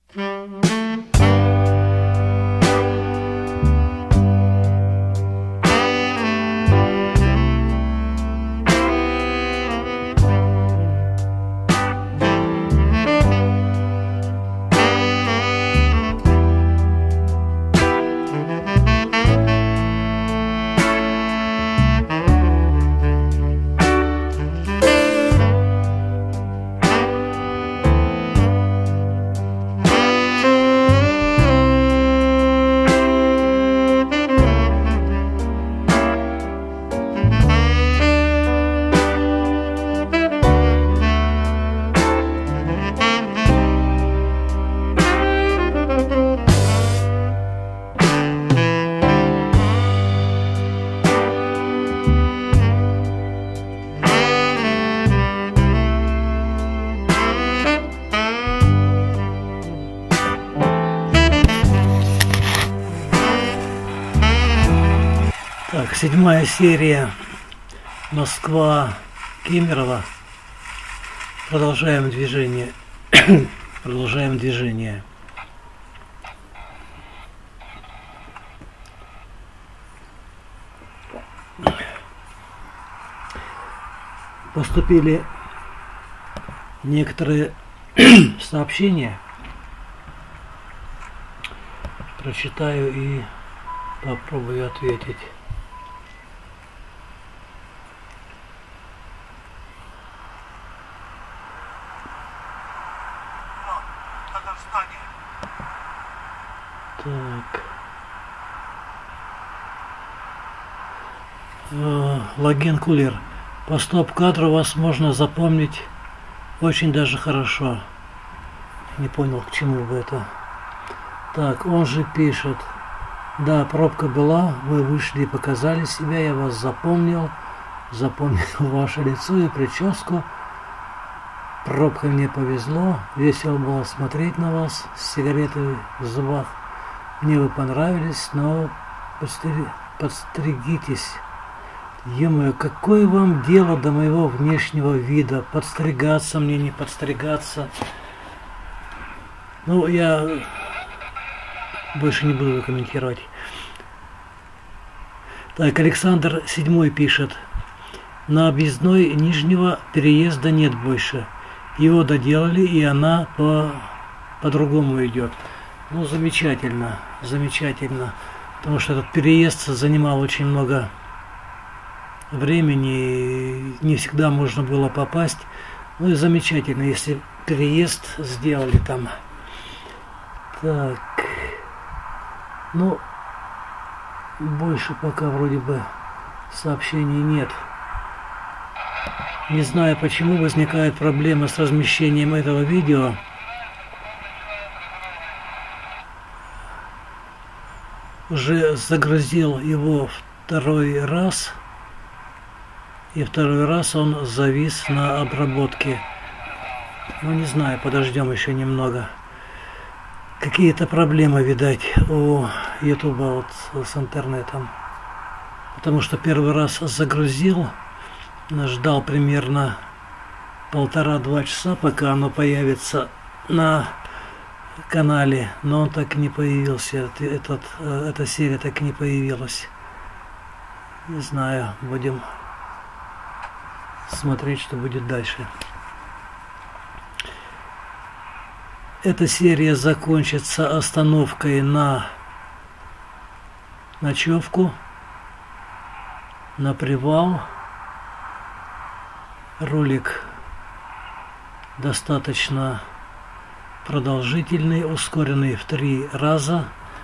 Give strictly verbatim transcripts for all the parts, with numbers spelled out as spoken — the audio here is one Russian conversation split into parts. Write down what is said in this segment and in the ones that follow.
Так, седьмая серия Москва, Кемерово. Продолжаем движение. Продолжаем движение. Поступили некоторые сообщения. Прочитаю и попробую ответить. Так. Логин Кулер. По стоп-кадру вас можно запомнить очень даже хорошо. Не понял, к чему бы это. Так, он же пишет. Да, пробка была, вы вышли и показали себя, я вас запомнил. Запомнил ваше лицо и прическу. Пробка мне повезло. Весело было смотреть на вас с сигаретой в зубах. Мне вы понравились, но подстри... подстригитесь. Е-мое, какое вам дело до моего внешнего вида? Подстригаться мне, не подстригаться. Ну, я больше не буду комментировать. Так, Александр седьмой пишет. На объездной Нижнего переезда нет больше. Его доделали, и она по... по-другому идет. Ну, замечательно, замечательно. Потому что этот переезд занимал очень много времени, и не всегда можно было попасть. Ну и замечательно, если переезд сделали там. Так. Ну, больше пока вроде бы сообщений нет. Не знаю, почему возникает проблема с размещением этого видео. Уже загрузил его второй раз, и второй раз он завис на обработке. Ну, не знаю, подождем еще немного. Какие-то проблемы, видать, у Ютуба вот с интернетом. Потому что первый раз загрузил, ждал примерно полтора-два часа, пока оно появится на канале, но он так и не появился, этот, эта серия так и не появилась. Не знаю, будем смотреть, что будет дальше. Эта серия закончится остановкой на ночевку, на привал. Ролик достаточно продолжительный, ускоренный в три раза.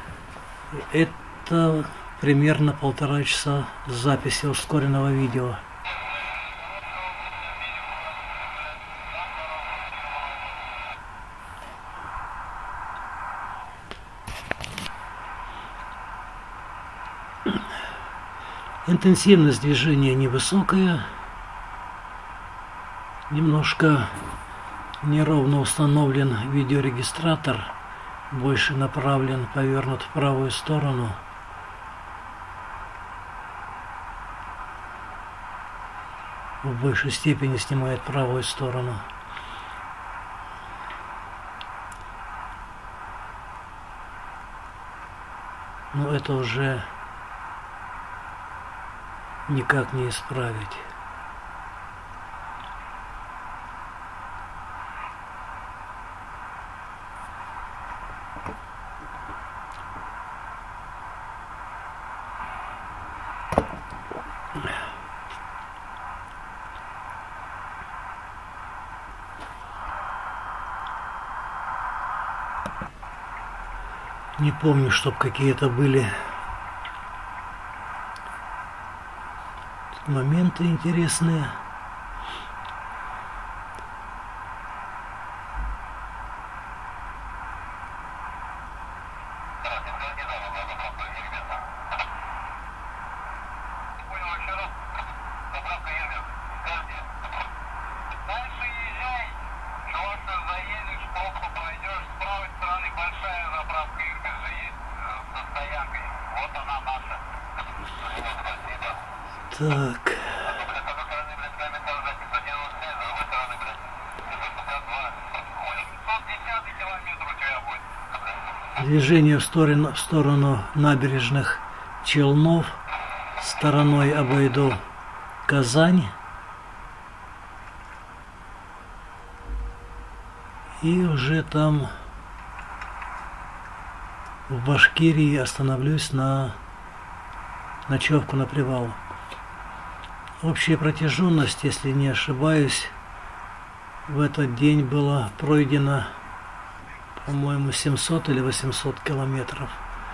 Это примерно полтора часа записи ускоренного видео. Интенсивность движения невысокая. Немножко неровно установлен видеорегистратор, больше направлен, повернут в правую сторону. В большей степени снимает правую сторону. Но это уже никак не исправить. Не помню, чтоб какие-то были моменты интересные. Так. Движение в сторону, в сторону набережных Челнов. Стороной обойду Казань. И уже там в Башкирии остановлюсь на ночевку на привал. Общая протяженность, если не ошибаюсь, в этот день было пройдено, по-моему, семьсот или восемьсот километров.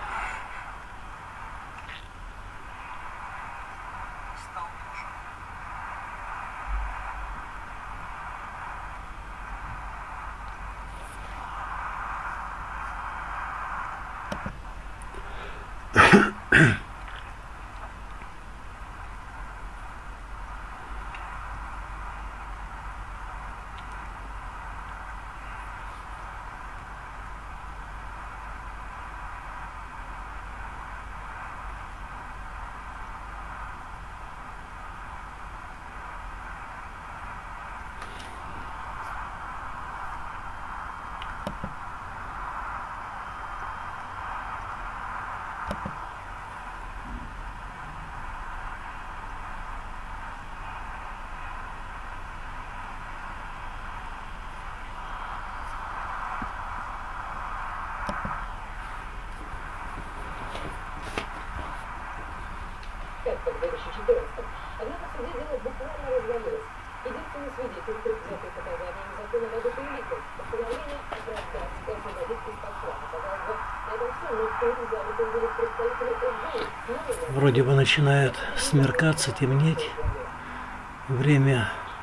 В две тысячи четырнадцатом. Однако в суде дело буквально развалилось. Единственный свидетель, предвзятый показаниями закона Вадук Великий, постановление оправдать и освободить из-под штрафа. Казалось бы, на этом все, но в этом зале появились представители ФБИ. Вроде бы начинает смеркаться, темнеть. Время...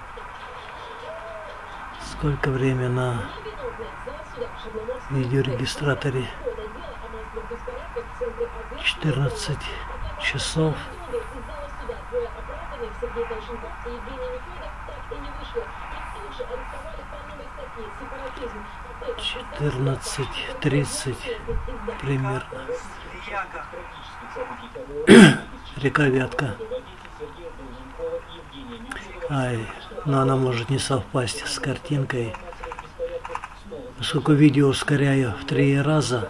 Сколько время на видеорегистраторе? четырнадцать часов. четырнадцать тридцать примерно. Река Вятка. Ай, но она может не совпасть с картинкой. Поскольку видео ускоряю в три раза,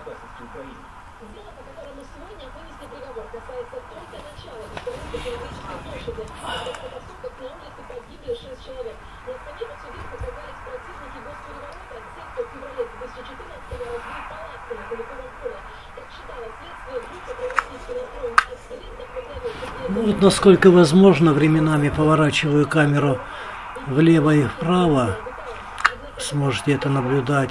ну, вот насколько возможно, временами поворачиваю камеру влево и вправо. Сможете это наблюдать,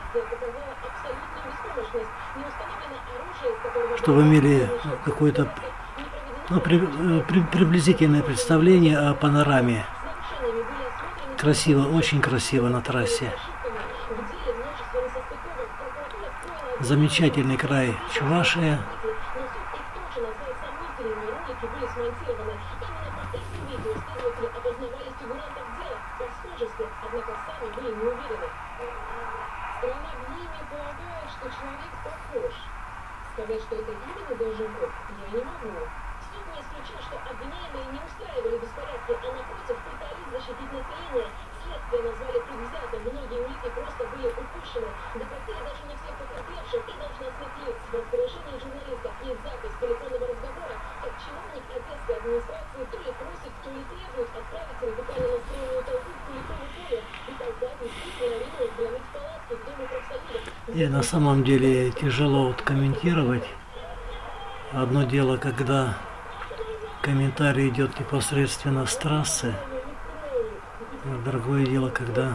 чтобы имели какое-то, ну, при, при, приблизительное представление о панораме. Красиво, очень красиво на трассе. Замечательный край Чувашия. Сказать, что это именно Долженков, я не могу. Суд не исключил, что обвиняемые не устраивали беспорядки, а напротив пытались защитить население. След следствие назвали предвзято. Многие улики просто были упущены. Допросили даже не всех потерпевших и должны осветлиться. В распоряжении журналистов есть запись телефонного разговора, как чиновник одесской администрации то ли просит, то ли требует отправить радикально настроенную толпу в Куликово поле и толкать искусственную арену для мыть палатки в Доме профсоюзов. И на самом деле тяжело вот комментировать. Одно дело, когда комментарий идет непосредственно с трассы, а другое дело, когда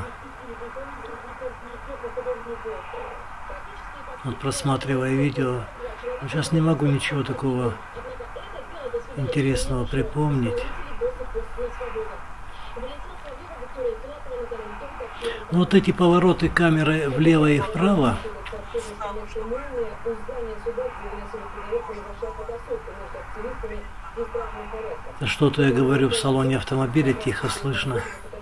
вот, просматривая видео, сейчас не могу ничего такого интересного припомнить. Но вот эти повороты камеры влево и вправо, что-то я говорю в салоне автомобиля, тихо слышно.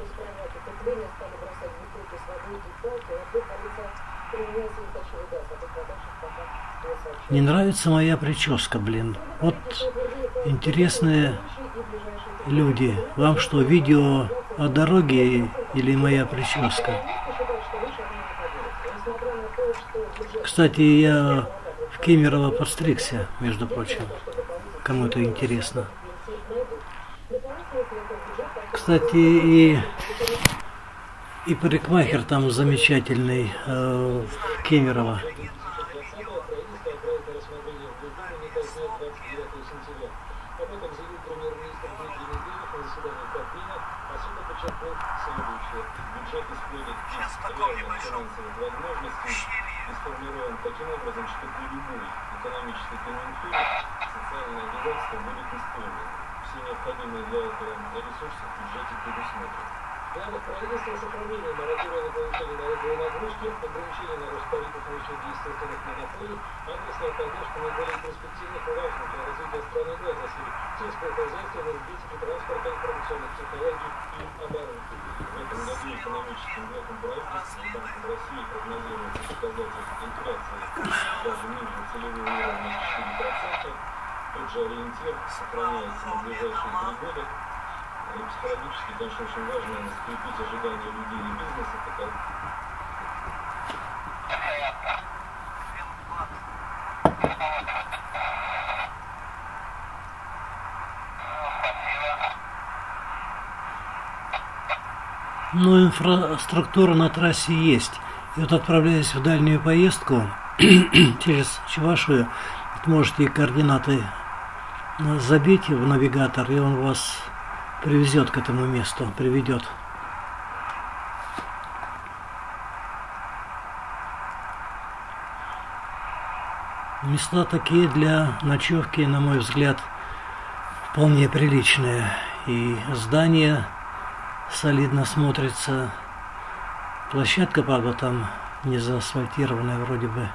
Не нравится моя прическа, блин. Вот интересные люди. Вам что, видео о дороге или моя прическа? Кстати, я в Кемерово подстригся, между прочим. Кому это интересно. Кстати, и, и парикмахер там замечательный э, в Кемерово. Таким образом, что при любой экономической конъюнктуре социальное обязательство будет исполнено. Все необходимые для этого ресурсы в бюджете предусмотрены. Планы правительства с управлением моратория на повышение налоговой нагрузки, ограничение на рост тарифов внешних действительных монополий, адресно указал, что наиболее перспективных и важных для развития страны два отраслей – сельского хозяйства, энергетики, транспорта, информационных технологий и обороны. В этом году экономическим блоком правительства и Банком России прогнозируется показатель инфляции даже ниже целевого уровня четыре процента. Тот же ориентир сохраняется на ближайшие три года. И психологически, конечно, очень важно скрепить ожидания людей и бизнеса. Пока... Ну, инфраструктура на трассе есть. И вот, отправляясь в дальнюю поездку через Чувашию, можете координаты забить в навигатор, и он вас привезет к этому месту, приведет. Места такие для ночевки, на мой взгляд, вполне приличные. И здание солидно смотрится. Площадка, правда, там не заасфальтированная вроде бы.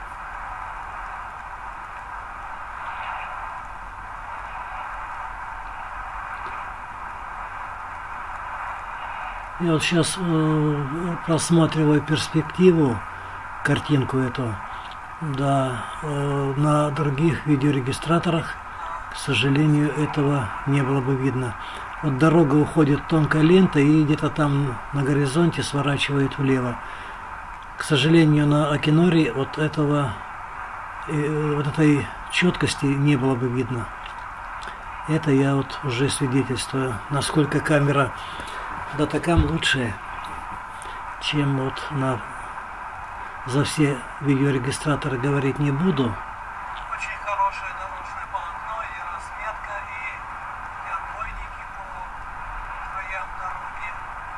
Я вот сейчас э, просматриваю перспективу, картинку эту. Да, э, на других видеорегистраторах, к сожалению, этого не было бы видно. Вот дорога уходит тонкой лентой и где-то там на горизонте сворачивает влево. К сожалению, на Акиноре вот этого, э, вот этой четкости не было бы видно. Это я вот уже свидетельствую, насколько камера Датакам лучше, чем вот на за все видеорегистраторы говорить не буду. Очень хорошее дорожное полотно и разметка, и, и отбойники по краям дороги.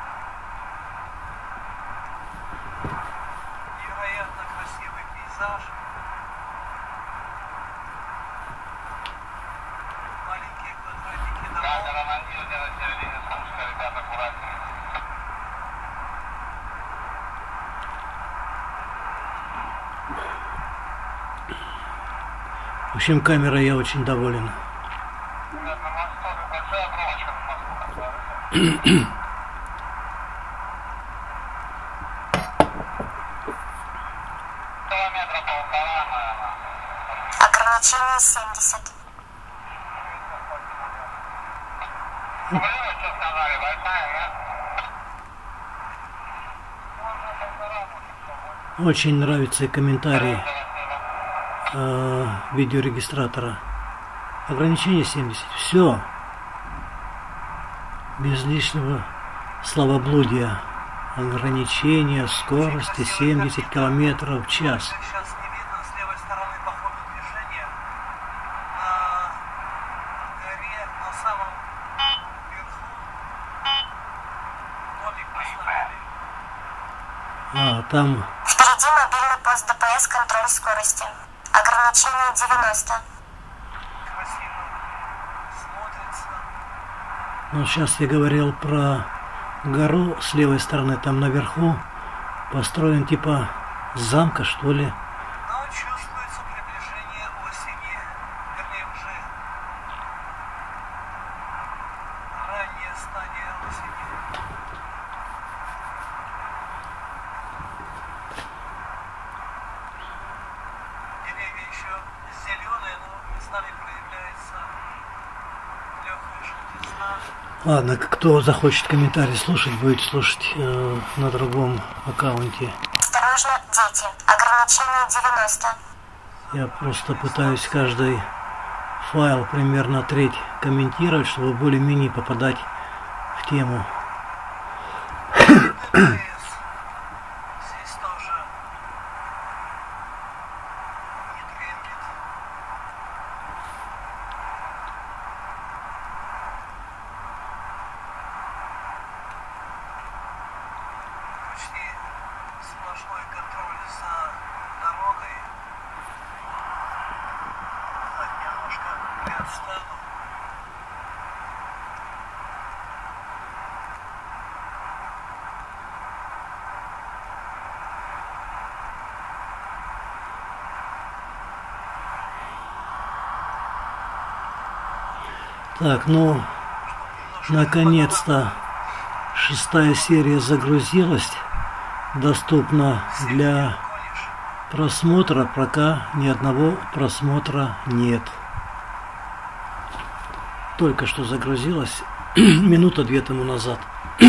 Невероятно красивый пейзаж. Маленькие квадратики домов. В общем, камерой я очень доволен. Ограничение семьдесят. Очень нравится и комментарий э, видеорегистратора. Ограничение семьдесят. Все. Без лишнего словоблудия. Ограничение скорости семьдесят километров в час. Сейчас не видно с левой стороны по ходу движения. На горе, на самом верху, домик поставили. А, там Впереди мобильный пост ДПС, контроль скорости. Ограничение девяносто. Красиво смотрится. ну, сейчас я говорил про гору с левой стороны. Там наверху построен типа замка, что ли. Но чувствуется приближение осени, вернее уже ранняя стадия осени. Деревья еще зеленые, но местами проявляется легкая желтизна. Ладно, кто захочет комментарий слушать, будет слушать э, на другом аккаунте. Осторожно, дети. Ограничение девяносто. Я просто пытаюсь каждый файл примерно треть комментировать, чтобы более-менее попадать в тему. ДПС. Здесь тоже не дремлет. Почти сплошной контроль за дорогой. Так, немножко приотстану. Так, ну, наконец-то шестая серия загрузилась, доступна для Гонишь. просмотра, пока ни одного просмотра нет. Только что загрузилась, минута две тому назад.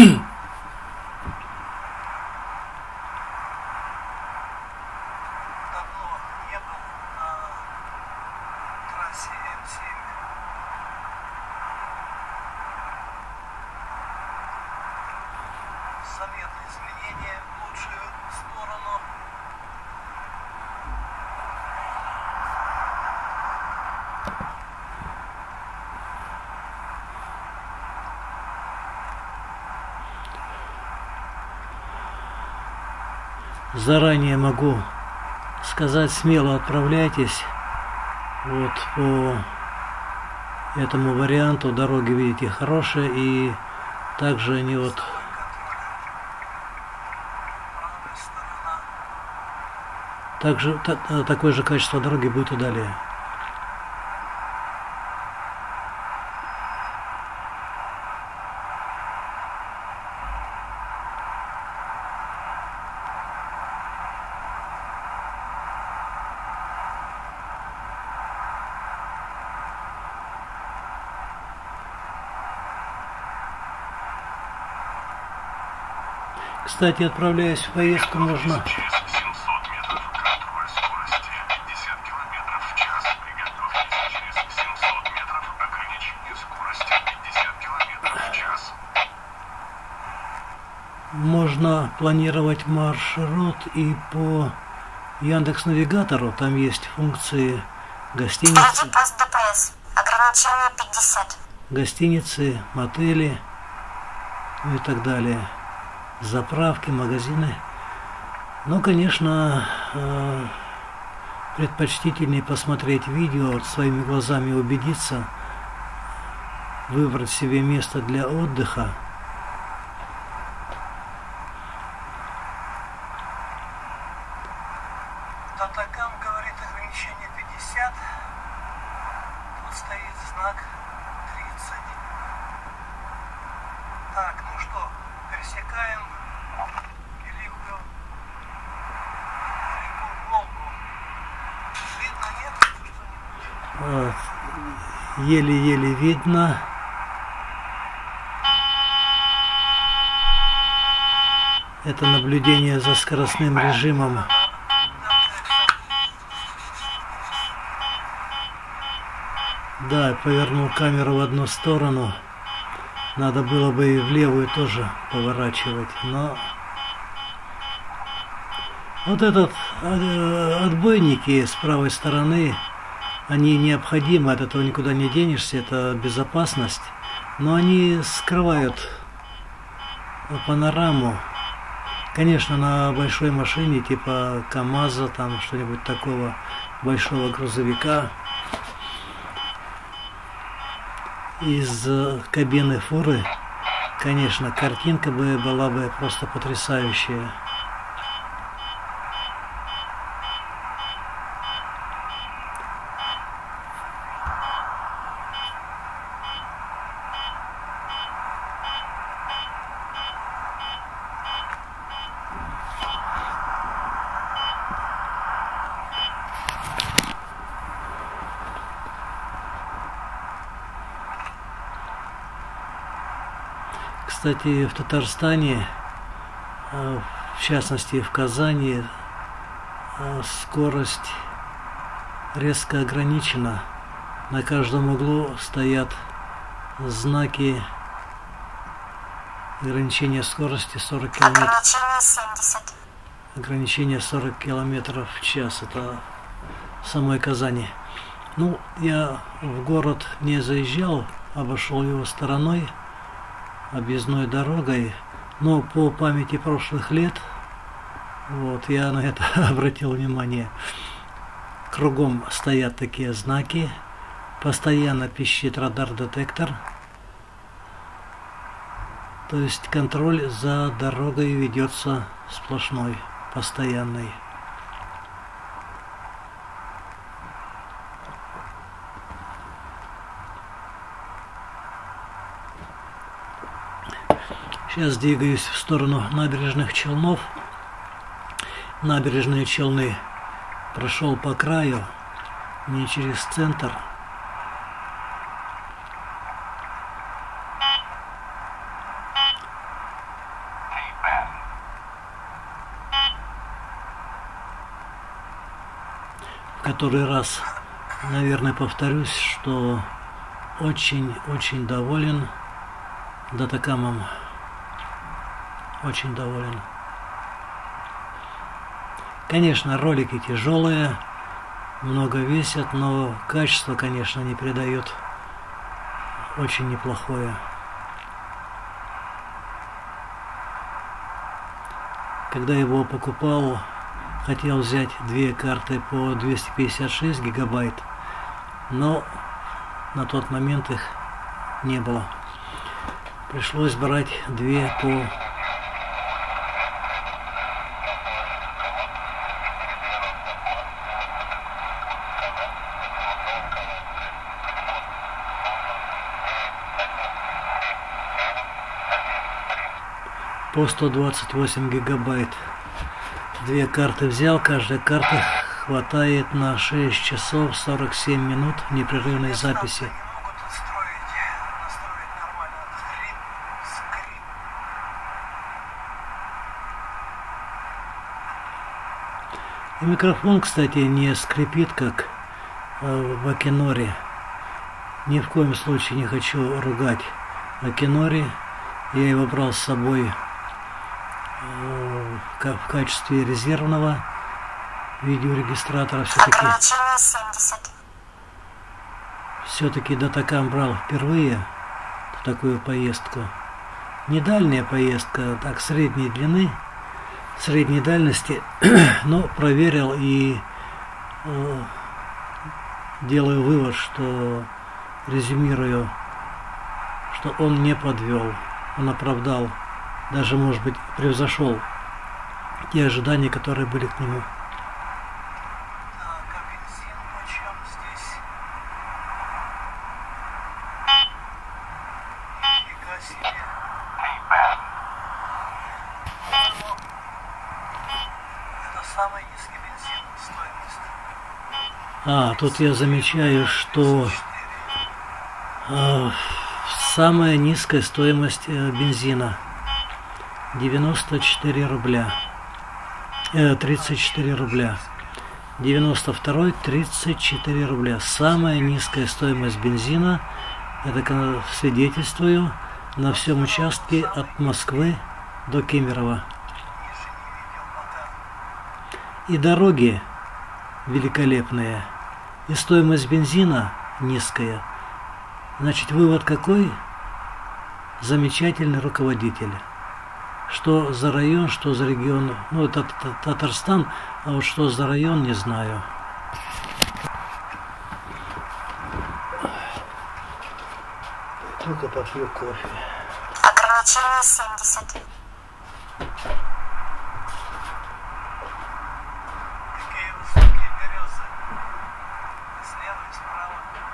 Давно не был на трассе М семь. Заметны изменения в лучшую сторону. Заранее могу сказать, смело отправляйтесь вот по этому варианту. Дороги, видите, хорошие, и также они вот Правая сторона. также та- такое же качество дороги будет и далее. Кстати, отправляясь в поездку, можно Через семьсот метров контроль скорости пятьдесят километров в час. Приготовьтесь через семьсот метров ограничение скорости пятьдесят километров в час. можно планировать маршрут и по Яндекс.Навигатору. Там есть функции гостиницы, Впереди пост ДПС. Ограничение пятьдесят. гостиницы, мотели, ну и так далее. Заправки, магазины. Ну, конечно, э, предпочтительнее посмотреть видео, вот своими глазами убедиться, выбрать себе место для отдыха. Татакам говорит ограничение пятьдесят. Тут стоит знак тридцать. Так, ну что, пересекаем великую реку Волгу. Видно, нет? Что-нибудь? Вот. Еле-еле видно. Это наблюдение за скоростным режимом Да, повернул камеру в одну сторону. Надо было бы и в левую тоже поворачивать, но... Вот этот отбойники с правой стороны, они необходимы, от этого никуда не денешься, это безопасность. Но они скрывают панораму. Конечно, на большой машине, типа КамАЗа, там что-нибудь такого, большого грузовика, из кабины фуры, конечно, картинка бы была бы просто потрясающая. Кстати, в Татарстане, в частности в Казани, скорость резко ограничена. На каждом углу стоят знаки ограничения скорости сорок километров. Ограничение семьдесят. Ограничение сорок километров в час. Это в самой Казани. Ну, я в город не заезжал, обошел его стороной, объездной дорогой, но по памяти прошлых лет, вот, я на это обратил внимание. Кругом стоят такие знаки, постоянно пищит радар-детектор, то есть контроль за дорогой ведется сплошной, постоянный. Сейчас двигаюсь в сторону набережных Челнов. Набережные Челны прошел по краю, не через центр. В который раз, наверное, повторюсь, что очень-очень доволен Датакамом. Очень доволен. Конечно, ролики тяжелые, много весят, но качество, конечно, не передает. Очень неплохое. Когда его покупал, хотел взять две карты по двести пятьдесят шесть гигабайт, но на тот момент их не было. Пришлось брать две по по сто двадцать восемь гигабайт. Две карты взял, каждая карта хватает на шесть часов сорок семь минут непрерывной записи. Могут настроить, настроить нормально скрин. И микрофон, кстати, не скрипит, как в Акиноре. Ни в коем случае не хочу ругать Акинори. Я его брал с собой в качестве резервного видеорегистратора. Все-таки все-таки Датакам брал впервые в такую поездку. Не дальняя поездка, так средней длины, средней дальности, но проверил и э, делаю вывод, что резюмирую, что он не подвел, он оправдал, даже, может быть, превзошел те ожидания, которые были к нему. Так, а бензин почем здесь? Нифига себе. Ну, это самый низкий бензин, стоимость. А, тут я замечаю, что э, самая низкая стоимость э, бензина девяносто четыре рубля. Э, тридцать четыре рубля. девяносто второй тридцать четыре рубля. Самая низкая стоимость бензина, это свидетельствую, на всем участке от Москвы до Кемерово. И дороги великолепные, и стоимость бензина низкая. Значит, вывод какой? Замечательный руководитель. Что за район, что за регион, ну это Татарстан, а вот что за район, не знаю. Только попью кофе. Ограничение семьдесят. Такие высокие березы. Слева и справа.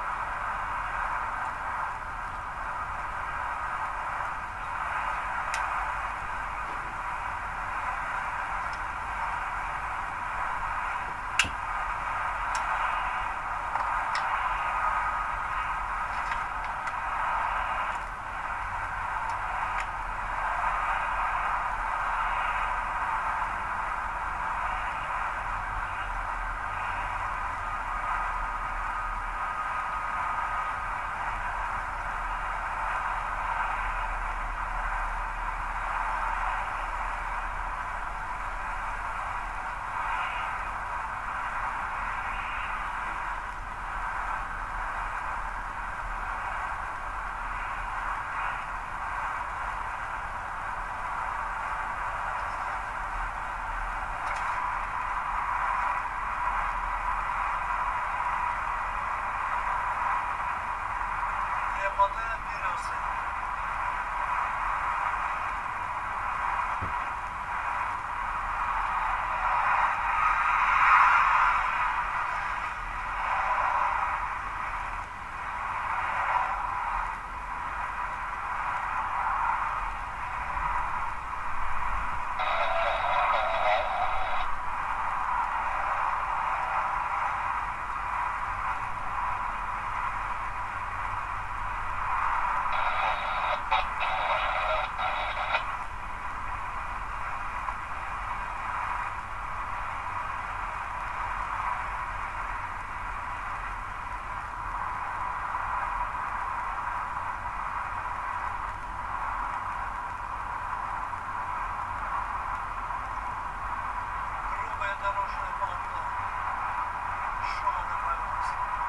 Молодые березы. Грубое дорожное полотно. Шума добавилось.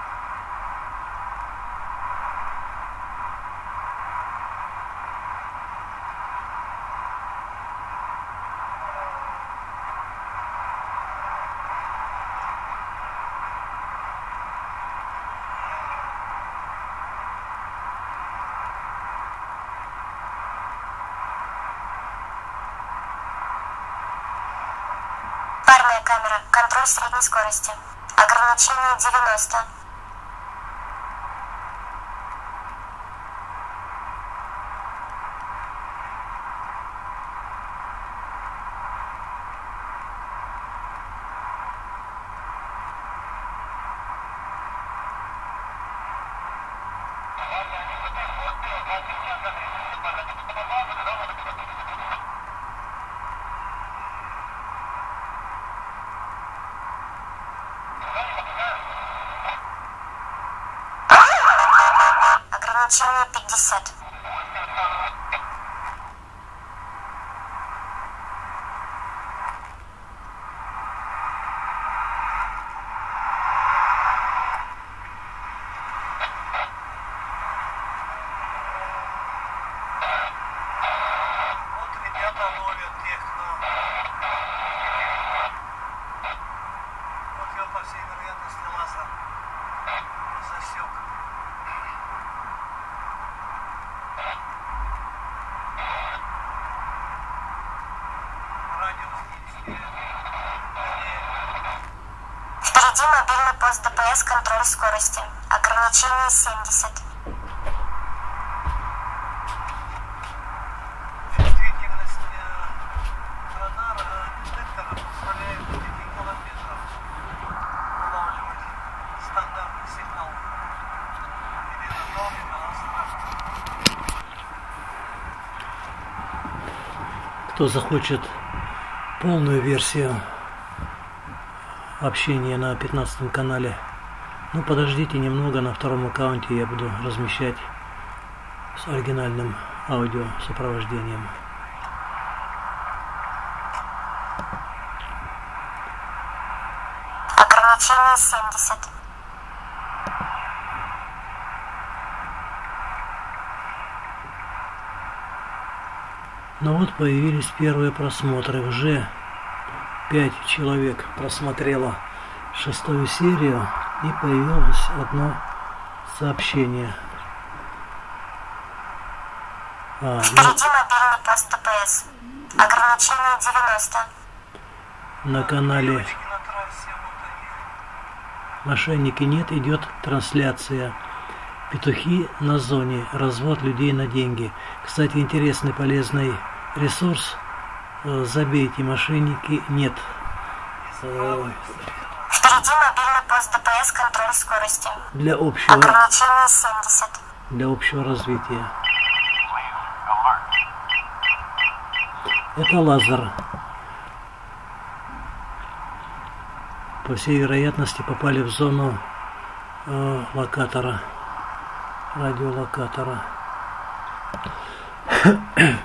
Парная камера. Контроль средней скорости. Ограничение девяносто. Ограничение пятьдесят. Вот ребята ловят техно. Вот его, по всей вероятности, лазер засек. Радиус действия. Впереди мобильный пост ДПС, контроль скорости. Ограничение семьдесят. Чувствительность э, радара, детектора позволяет до пяти километров улавливать стандартный сигнал. Или на долгий баланс. Кто захочет полную версию общение на пятнадцатом канале. Ну, подождите немного, на втором аккаунте я буду размещать с оригинальным аудио сопровождением. Ограничение семьдесят. Ну вот появились первые просмотры. Уже пять человек просмотрело шестую серию, и появилось одно сообщение. А, Впереди мобильный пост ДПС. Ограничение девяносто. на канале На трассе вот они. «Мошенники нет» идет трансляция «Петухи на зоне. Развод людей на деньги». Кстати, интересный, полезный ресурс. Э, Забейте «Мошенники нет». Э, Впереди мобильный пост ДПС. Контроль скорости. Для общего, Ограничение семьдесят. для общего развития. Это лазер. По всей вероятности попали в зону э, локатора, радиолокатора. Вот еще.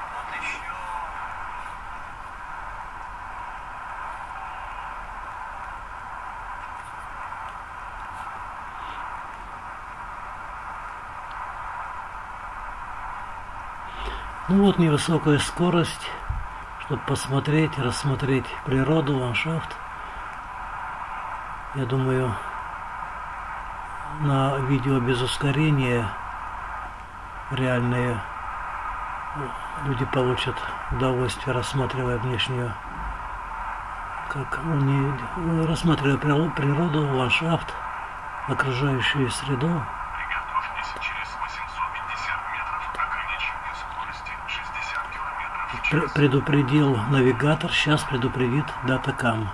Ну вот невысокая скорость, чтобы посмотреть, рассмотреть природу, ландшафт. Я думаю, на видео без ускорения реальные люди получат удовольствие, рассматривая внешнюю, как они рассматривая природу, ландшафт, окружающую среду. Приготовьтесь, через восемьсот пятьдесят метров ограничение скорости шестьдесят километров в Пр- час. Предупредил навигатор, сейчас предупредит датакам.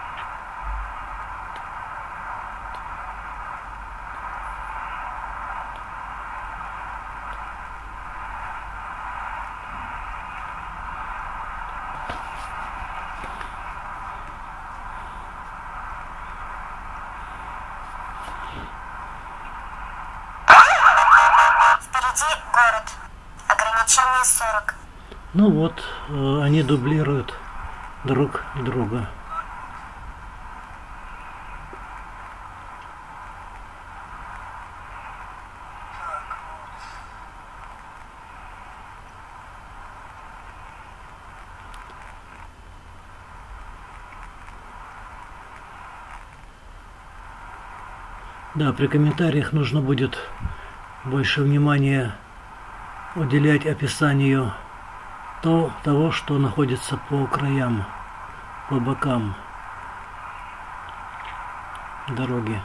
Впереди город. Ограничение сорок. Ну вот, э, они дублируют друг друга. Так вот. Да, при комментариях нужно будет больше внимания уделять описанию то, того, что находится по краям, по бокам дороги.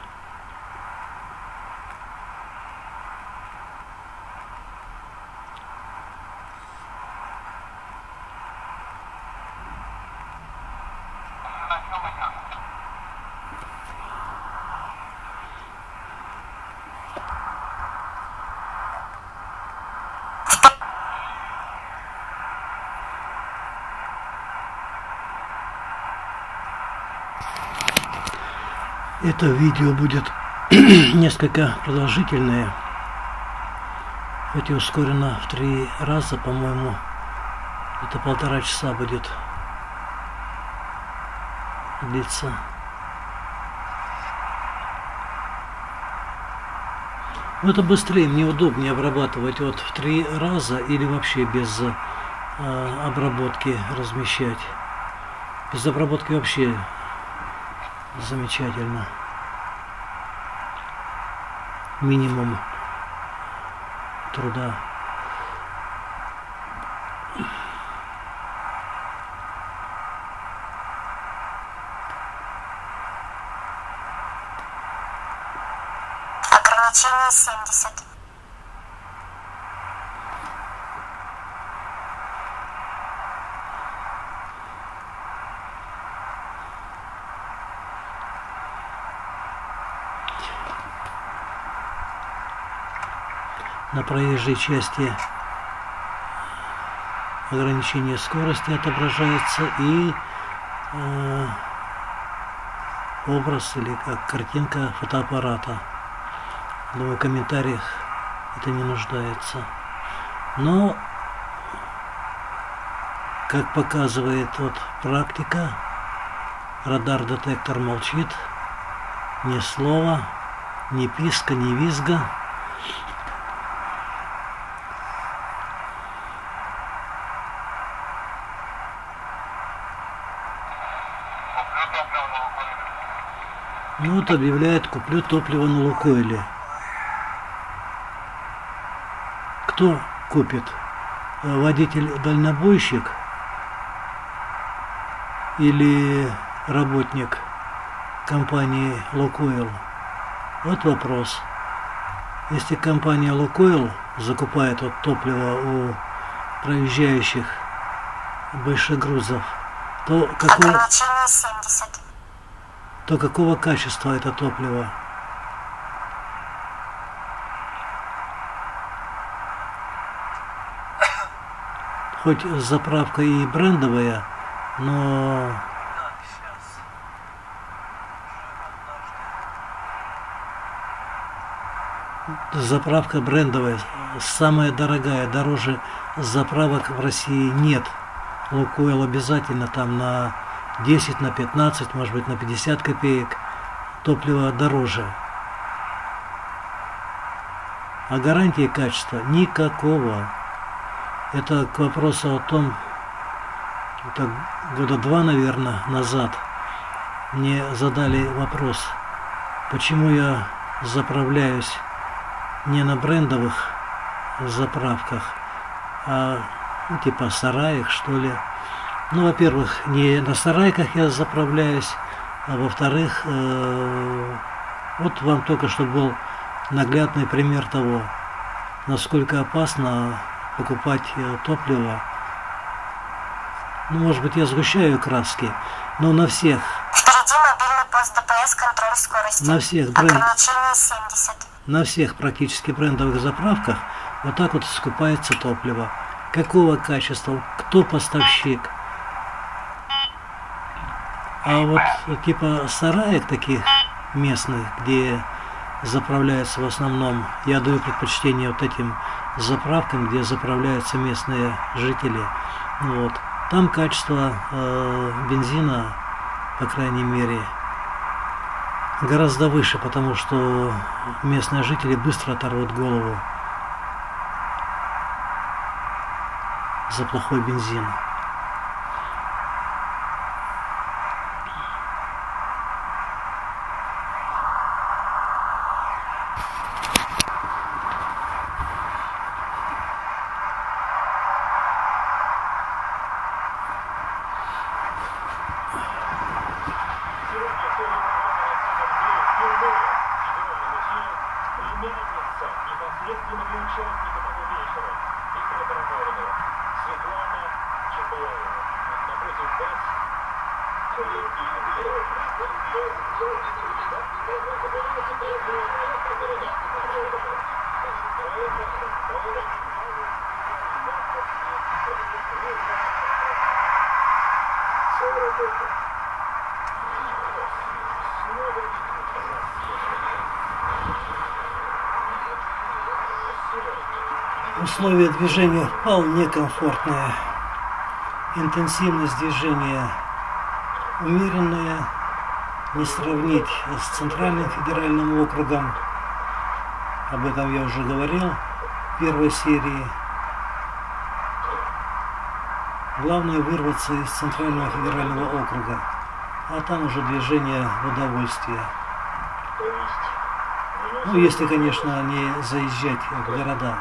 Это видео будет несколько продолжительное, хоть и ускорено в три раза, по-моему, это полтора часа будет длиться. Но это быстрее, мне удобнее обрабатывать вот в три раза или вообще без э, обработки размещать. Без обработки вообще замечательно. Минимум труда. Ограничение семьдесят. На проезжей части ограничение скорости отображается, и э, образ или как картинка фотоаппарата. Думаю, в комментариях это не нуждается. Но, как показывает вот практика, радар-детектор молчит, ни слова, ни писка, ни визга. Ну вот объявляет, куплю топливо на Лукойле. Кто купит? Водитель-дальнобойщик или работник компании Лукойл? Вот вопрос. Если компания Лукойл закупает вот топливо у проезжающих большегрузов, то какое, Ограничение семьдесят. то какого качества это топливо? Хоть заправка и брендовая, но Да, сейчас. заправка брендовая, самая дорогая, дороже заправок в России нет. Лукойл обязательно там на десять, на пятнадцать, может быть на пятьдесят копеек топливо дороже. А гарантии качества никакого. Это к вопросу о том, это года два, наверное, назад мне задали вопрос, почему я заправляюсь не на брендовых заправках, а ну, типа сараях, что ли. Ну, во-первых, не на сарайках я заправляюсь, а во-вторых, э, вот вам только что был наглядный пример того, насколько опасно покупать э, топливо. Ну, может быть, я сгущаю краски, но на всех, Впереди мобильный пост ДПС, контроль скорости. на всех бренд, Ограничение семьдесят. на всех практически брендовых заправках вот так вот скупается топливо. Какого качества, кто поставщик. А вот типа сараек таких местных, где заправляются в основном, я даю предпочтение вот этим заправкам, где заправляются местные жители. Вот. Там качество э, бензина, по крайней мере, гораздо выше, потому что местные жители быстро оторвут голову за плохой бензин. Непосредственного участника того вечера, Виктора Барабарина, Светлана Чапаева, напротив вас, Условия движения вполне комфортные. Интенсивность движения умеренная, не сравнить с Центральным федеральным округом. Об этом я уже говорил в первой серии. Главное вырваться из Центрального федерального округа, а там уже движение в удовольствие. Ну, если, конечно, не заезжать в города.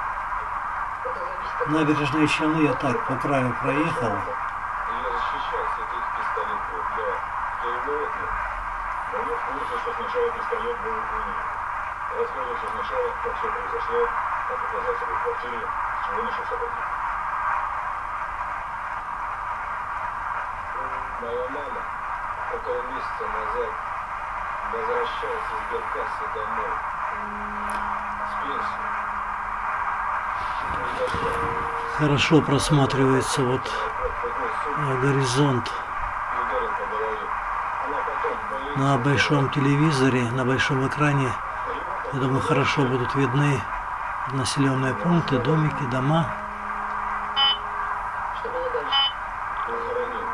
Набережные Челны я так по краю проехал. Я защищался от этих пистолетов для КМО. Но я в курсе, что сначала пистолет был у них. Расскажи, что сначала, как все произошло, как оказался в квартире, с чего начался конфликт. Моя мама около месяца назад возвращалась из сберкассы домой с пенсией. Хорошо просматривается вот горизонт. Ударил по голове. Она потом болела. на большом телевизоре, на большом экране, я думаю, хорошо будут видны населенные пункты, домики, дома. Что было дальше? Похоронил.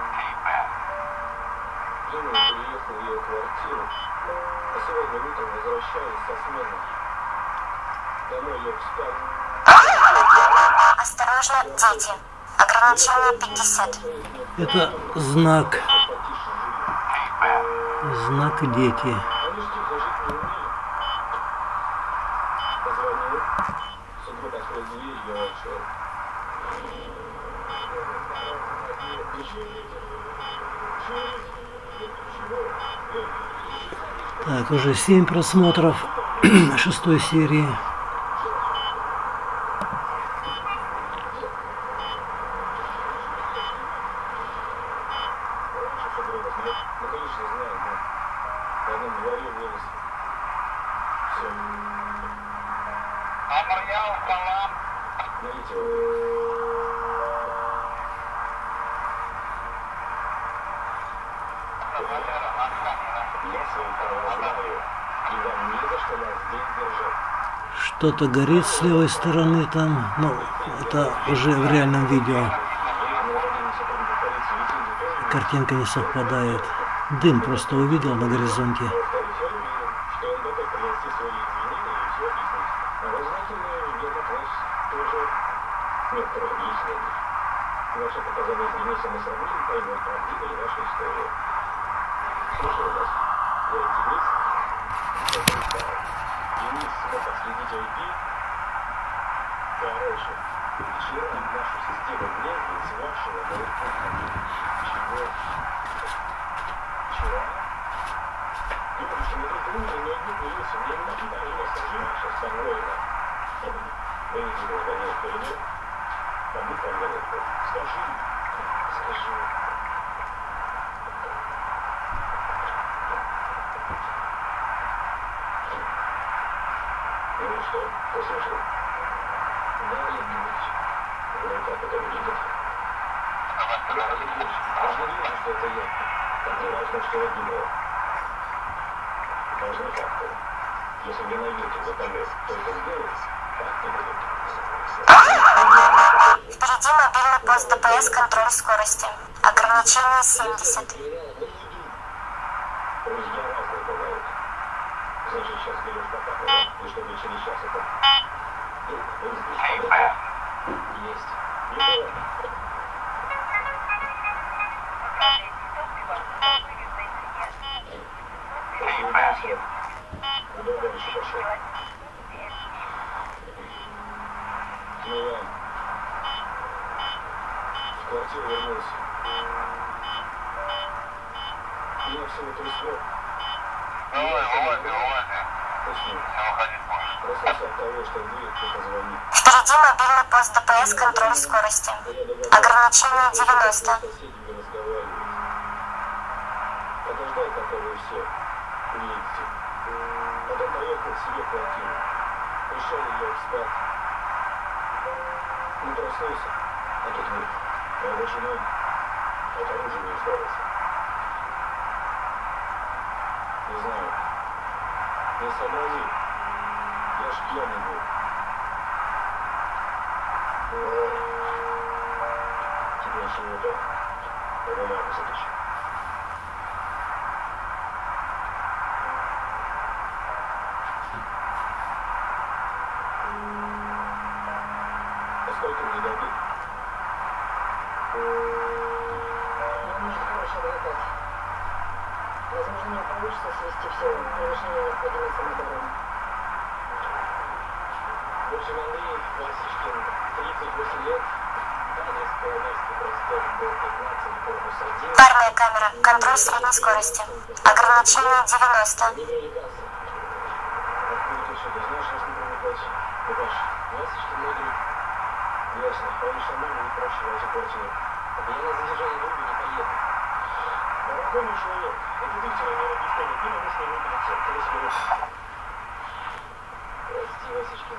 Именно переехал в ее квартиру, а сегодня утром возвращались со смены. Домой лег спать. Осторожно, дети. Ограничение пятьдесят. Это знак, Потише жили. знак дети. Они ж тихо жить не умели. Позвонил. Супруг открыл дверь, я вошел. Так, уже семь просмотров шестой серии. Ну, конечно, знаю, но в одном дворе вырос. Все. Налейте Я свои права знаю, и вам не за что нас здесь держать. Что-то горит с левой стороны там. Ну, это уже в реальном видео. Картинка не совпадает. Дым просто увидел на горизонте. Во-вторых, я уверен, что он готов принести свои извинения и все объяснить. А возможно, верно, класс тоже некоторые объяснения. Ваши показания с Денисом и сравним поймут, правдива ли ваша история. Слушаю вас. Я Денис. Денис смог отследить ай пи. Короче, вчера в нашу систему влезли с вашего ноутбука. Чего? Вчера? Думаю, что мы только утром ноутбук появился. Мне не могли даже не скажи, сейчас спокойно. Вы не видели, конечно, перейдем. Кому пожалуйста? Скажи. Скажи. Ну и что? Послушай. Да, Евгеньевич. Ну как это выглядит? Да, Евгеньевич, важно не важно, что это я. Так не важно, что я думал. Важны факты. Если мне найдете в интернет, кто это сделает, факты будут. Впереди мобильный пост ДПС, контроль скорости. Ограничение семьдесят. Друзья разные бывают. Значит, сейчас берешь покапывать, и чтобы через час это... Есть. Не было. Куда дальше пошел? Ну я в квартиру вернулся. Меня всего трясло. Давай, вылазь, вылазь. Точно. Я выходить можешь. Проснулся от того, что в дверь кто-то звонит. Впереди мобильный пост ДПС, контроль скорости. Ограничение девяносто. Соседями разговаривают. Подождал, пока вы все уедете. Потом поехал к себе в квартиру. Пришел и лег спать. Не проснулся. А тут вы, моего женой, от оружия не избавился. Не знаю. Не сообразил. Я ж пьяный был. Тебе чего-то бумагу затащу. Поскольку мне дадут? Нам нужен хороший адвокат. Возможно, не получится свести все превышение необходимой самообороны. В общем, Андрей Васечкин, тридцать восемь лет, адрес Пионерский проспект, дом пятнадцать, корпус один. Парная камера, контроль средней скорости. Ограничение девяносто. Не привлекался. Откуда ты что, ты знаешь, раз не привлекать? Ну, Паш, Васечкин мой друг. Ясно, поедешь маму и прощивайте квартиру. Да я на задержание друга не поеду. Дорогой человек, это ты вчера мне объяснили, ты можешь не выпить, ты не смеешься. Прости, Васечкин.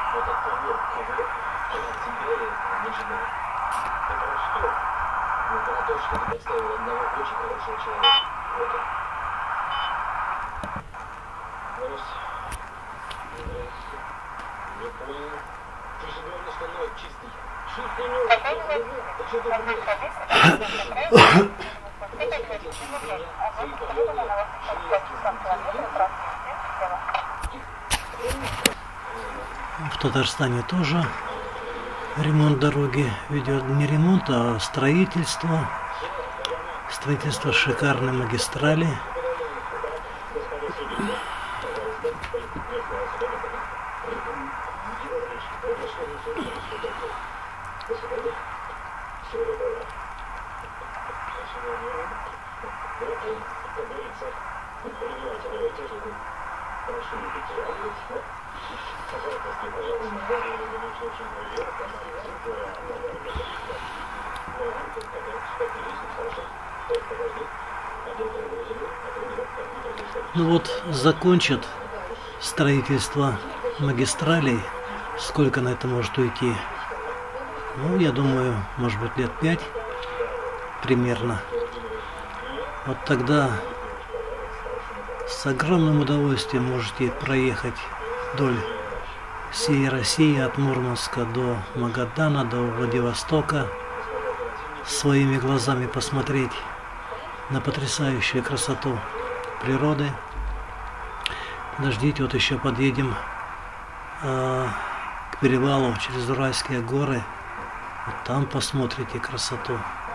Вот от того, кого от тебя я этого не ожидал. Это про что? Ну, про то, что ты подставил одного очень хорошего человека. Вот он. Здрасте. Здрасте. Не понял. Ты же говорил, что ноль чистый. Чистый ноль. Да что ты врешь? Я захотел через меня свои паленые В Татарстане тоже ремонт дороги ведет. Не ремонт, а строительство. Строительство шикарной магистрали. Ну вот, закончат строительство магистралей. Сколько на это может уйти? Ну, я думаю, может быть, лет пять примерно. Вот тогда с огромным удовольствием можете проехать вдоль всей России, от Мурманска до Магадана, до Владивостока, своими глазами посмотреть на потрясающую красоту природы. Подождите, вот еще подъедем э, к перевалу через Уральские горы. Вот там посмотрите красоту.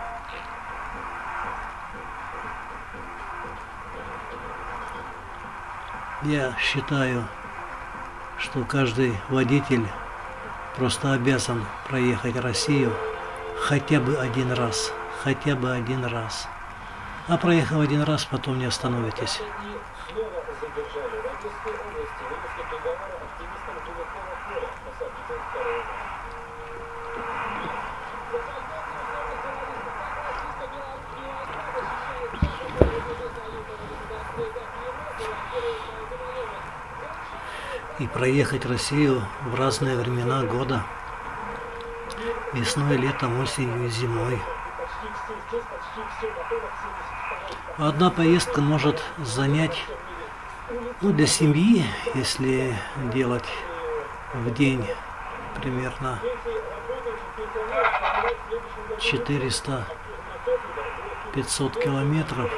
Я считаю, что каждый водитель просто обязан проехать Россию хотя бы один раз. Хотя бы один раз. А проехав один раз, потом не остановитесь. снова задержали в Одесской области. Выпуски приговора активистам Кулакова поля. Посадите второго. И проехать Россию в разные времена года. Весной, летом, осенью и зимой. Одна поездка может занять, ну, для семьи, если делать в день, примерно четыреста-пятьсот километров.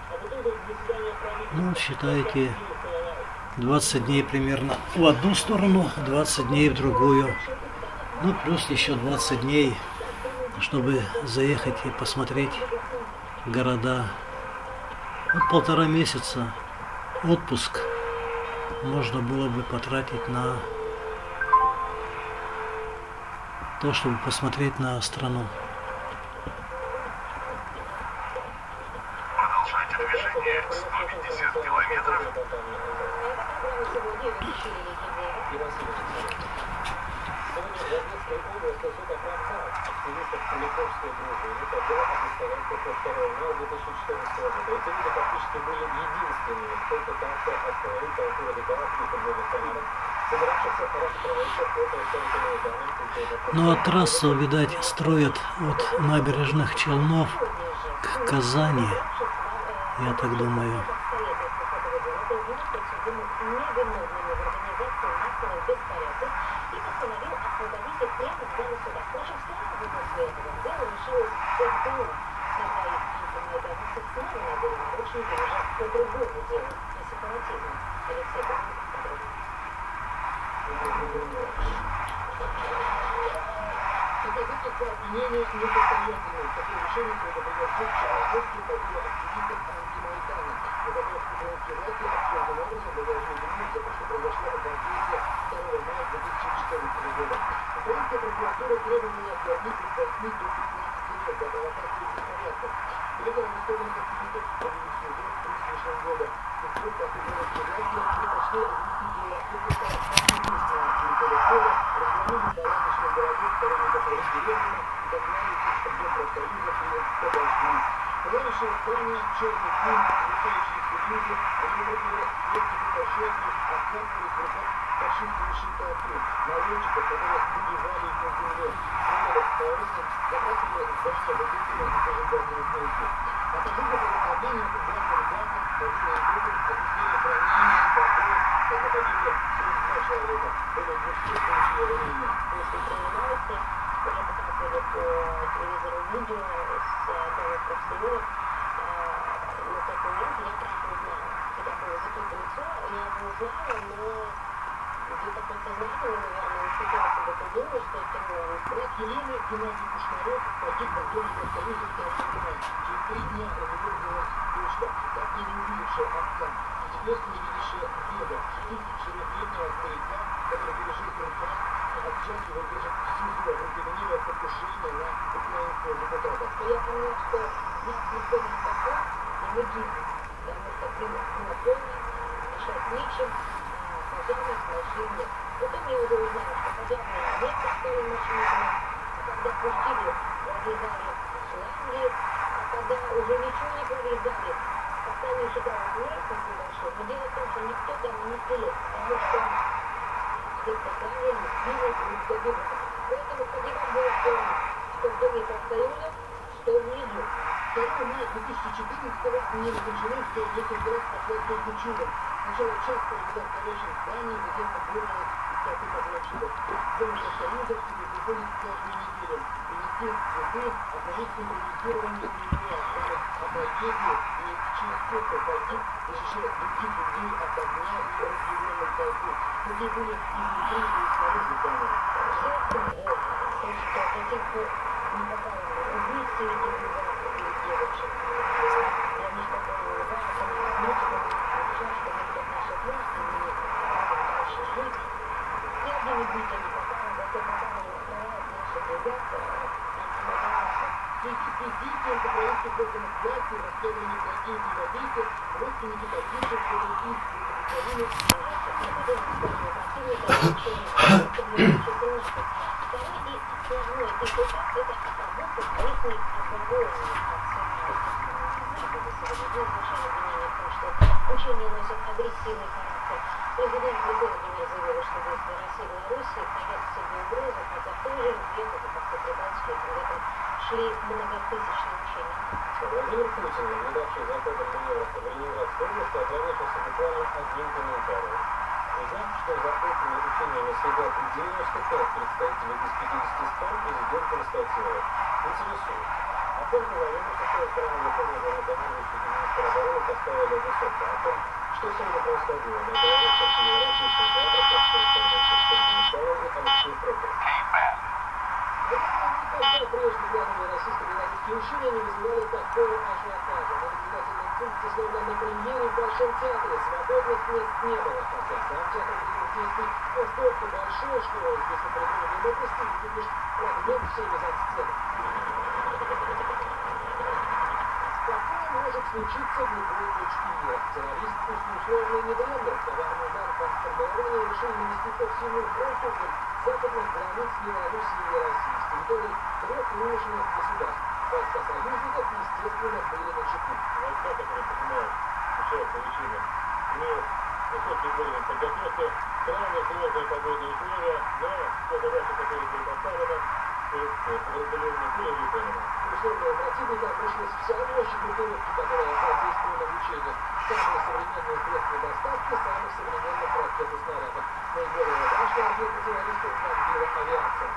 Ну, считайте, двадцать дней примерно в одну сторону, двадцать дней в другую. Ну, плюс еще двадцать дней, чтобы заехать и посмотреть города. Вот полтора месяца отпуск можно было бы потратить на то, чтобы посмотреть на страну. Продолжайте движение сто пятьдесят километров. Сегодня в Одесской области суд оправдал активистов Куликовской группы. Это дело обосновалось после второго мая две тысячи четырнадцатого года. Эти люди фактически были единственными, кто пытался остановить толпу радикалов и футбольных фанатов, собиравшихся расправиться по представительной данным. Ну а трассу, видать, строят от набережных Челнов к Казани, я так думаю. Обвинение несостоятельное. Такое решение суда принес суд Черногорский по делу активистов антимайдана. Уголовные власти объявленным образом должны винить за то, что произошло в Одессе второго мая две тысячи четырнадцатого года. Украинская прокуратура требовала осложнить от восьми до пятнадцати лет за провокацию беспорядков. При этом арестованных активистов провели суды три с лишним года. И суд прокурорские власти предпочли отнести дело облака на территорию поля, разгромили порядочных городов сторонников референдума, догнали их подъем профсоюзов и подожгли. Раньше здания черных дней, мешающие союзы, они выглядели легкими площадью, откапывались в руках почувствующий толпу, налетчиков, которые выбивали их на земле, стреляли в колонны, захватывали здание, выпустили на зажигательные смеси. Пассажиров управления ударным газом, мобильные группы, осуществили ранения и покои, когда погибли сорок два человека, более двухсот получили ранения. Если проверяете, уже показывали по телевизору видео с дома профсоюзов, на тот момент я прям не знала. Когда было закрыто лицо, я его узнала, но где-то подсознательно, наверное, ощутила себя подумала, что это он. Брат Елены, Геннадий Кушнарев, погиб во время профсоюза второго мая. Через три дня у него родилась дочка, так и не увидевшая отца, и теперь не видящая деда, шестидесятичетырёхлетнего старика, который пережил инфаркт, а сейчас его держат в СИЗО в обвинении в покушении на украинского депутата. Я поняла, что нас никто не спасет, и мы гибнем, потому что климат наполнен, дышать нечем, пожарных машин нет. Потом я уже узнала, что пожарные нет, поставили машину, а когда пустили, прорезали шланги, а когда уже ничего не прорезали, поставили шикарный лестницу большой, но дело в том, что никто там не стреляет, потому что кто-то ранен, сбили, никто бежал. Поэтому погибать было все, что в доме профсоюзов, что внизу. второго мая две тысячи четырнадцатого мне разрешено, что несколько раз послать только чудом. Сначала час провела в горящем здании, затем оборвалась из толпы подрядчиков. Дом профсоюзов теперь приходит каждую неделю. Принести цветы, отложить импровизированный мемориал, память о трагедии и в честь тех, кто погиб, защищая других людей от огня и разъяренной толпы. Людей были изнутри и снаружи камеры. Слушайте, а таких вот не попало убийцы и девушек. Я не спокойно улыбаюсь, она смотрит, обещаю, что мы тут наша власть, и мы будем дальше жить. Ни одним убийцам не попало, зато попало на вторая наших ребят, Президент украинских органов власти, расследование трагедии в Одессе, родственники погибших, которые из Украины Второй и основной результат – это отработка корыстной оборудования учения носят агрессивный характер. Президент другой, например, заявил, что действия России и Беларуси таят в себе угрозы, хотя тоже известно, как Прибалтике при этом шли многотысячные учения. Владимир Путин, наблюдавший за ходом маневров в Ленинградской области, ограничился буквально одним комментарием. Узнав, что за этими учениями следят девяносто пять представителей из пятидесяти стран, президент констатировал: интересует. О том говорили, что своей стороны Верховный главнокомандующий и министр обороны поставили высоко. О том, что сегодня происходило на белорусском и российском театрах, как корреспонденты Сергей Михайлов и Алексей Прокофьев. Никогда прежде главные российско-белорусские учения не вызывали такого ажиотажа. На наблюдательном пункте, словно на премьере в Большом театре, свободных мест не было, хотя сам театр боевых действий настолько большой, что здесь на придумали лопасти, и тут лишь фрагмент всеми за сцену. Такое может случиться в любой точке мира. Террорист, пусть условно и недавно, коварный удар по формированию решил нанести по всему фронту вдоль западных границ Белоруссии и России с территории трех нынешних государств. Войска союзников, естественно, были на чеку. Войска, которые принимают участие в учениях, имеют высокий уровень подготовки, крайне сложные погодные условия, но те задачи, которые были поставлены, подразделение были выполнены. Условного противника пришлось вся мощь группировки, которая задействована в учениях. Самые современные средства доставки, самых современных ракет и снарядов. Наиболее важный объект террористов – бомбила авиация.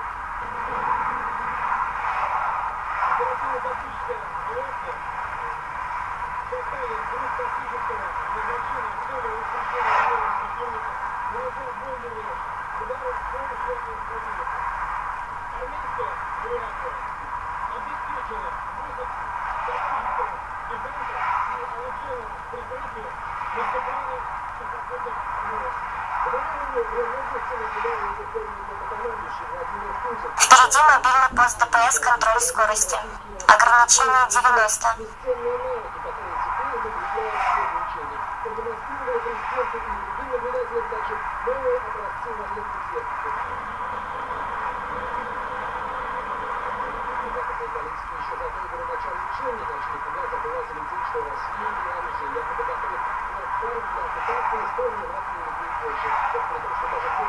Оперативно-тактическая авиация в составе групп тактического назначения цели и укрепления новых противника наносят бомбовые удары с помощью противника. Армейская авиация обеспечила высадку союзников и танков и оружейного прикрытия наступления сухопутных войск. Впереди мобильный пост ДПС, контроль скорости. Ограничение девяносто. Еще задолго до начала учения начали пугать обывателей тем, что Россия и Беларусь якобы готовят платформу для оккупации Эстонии, Латвии и Польши. При том, что даже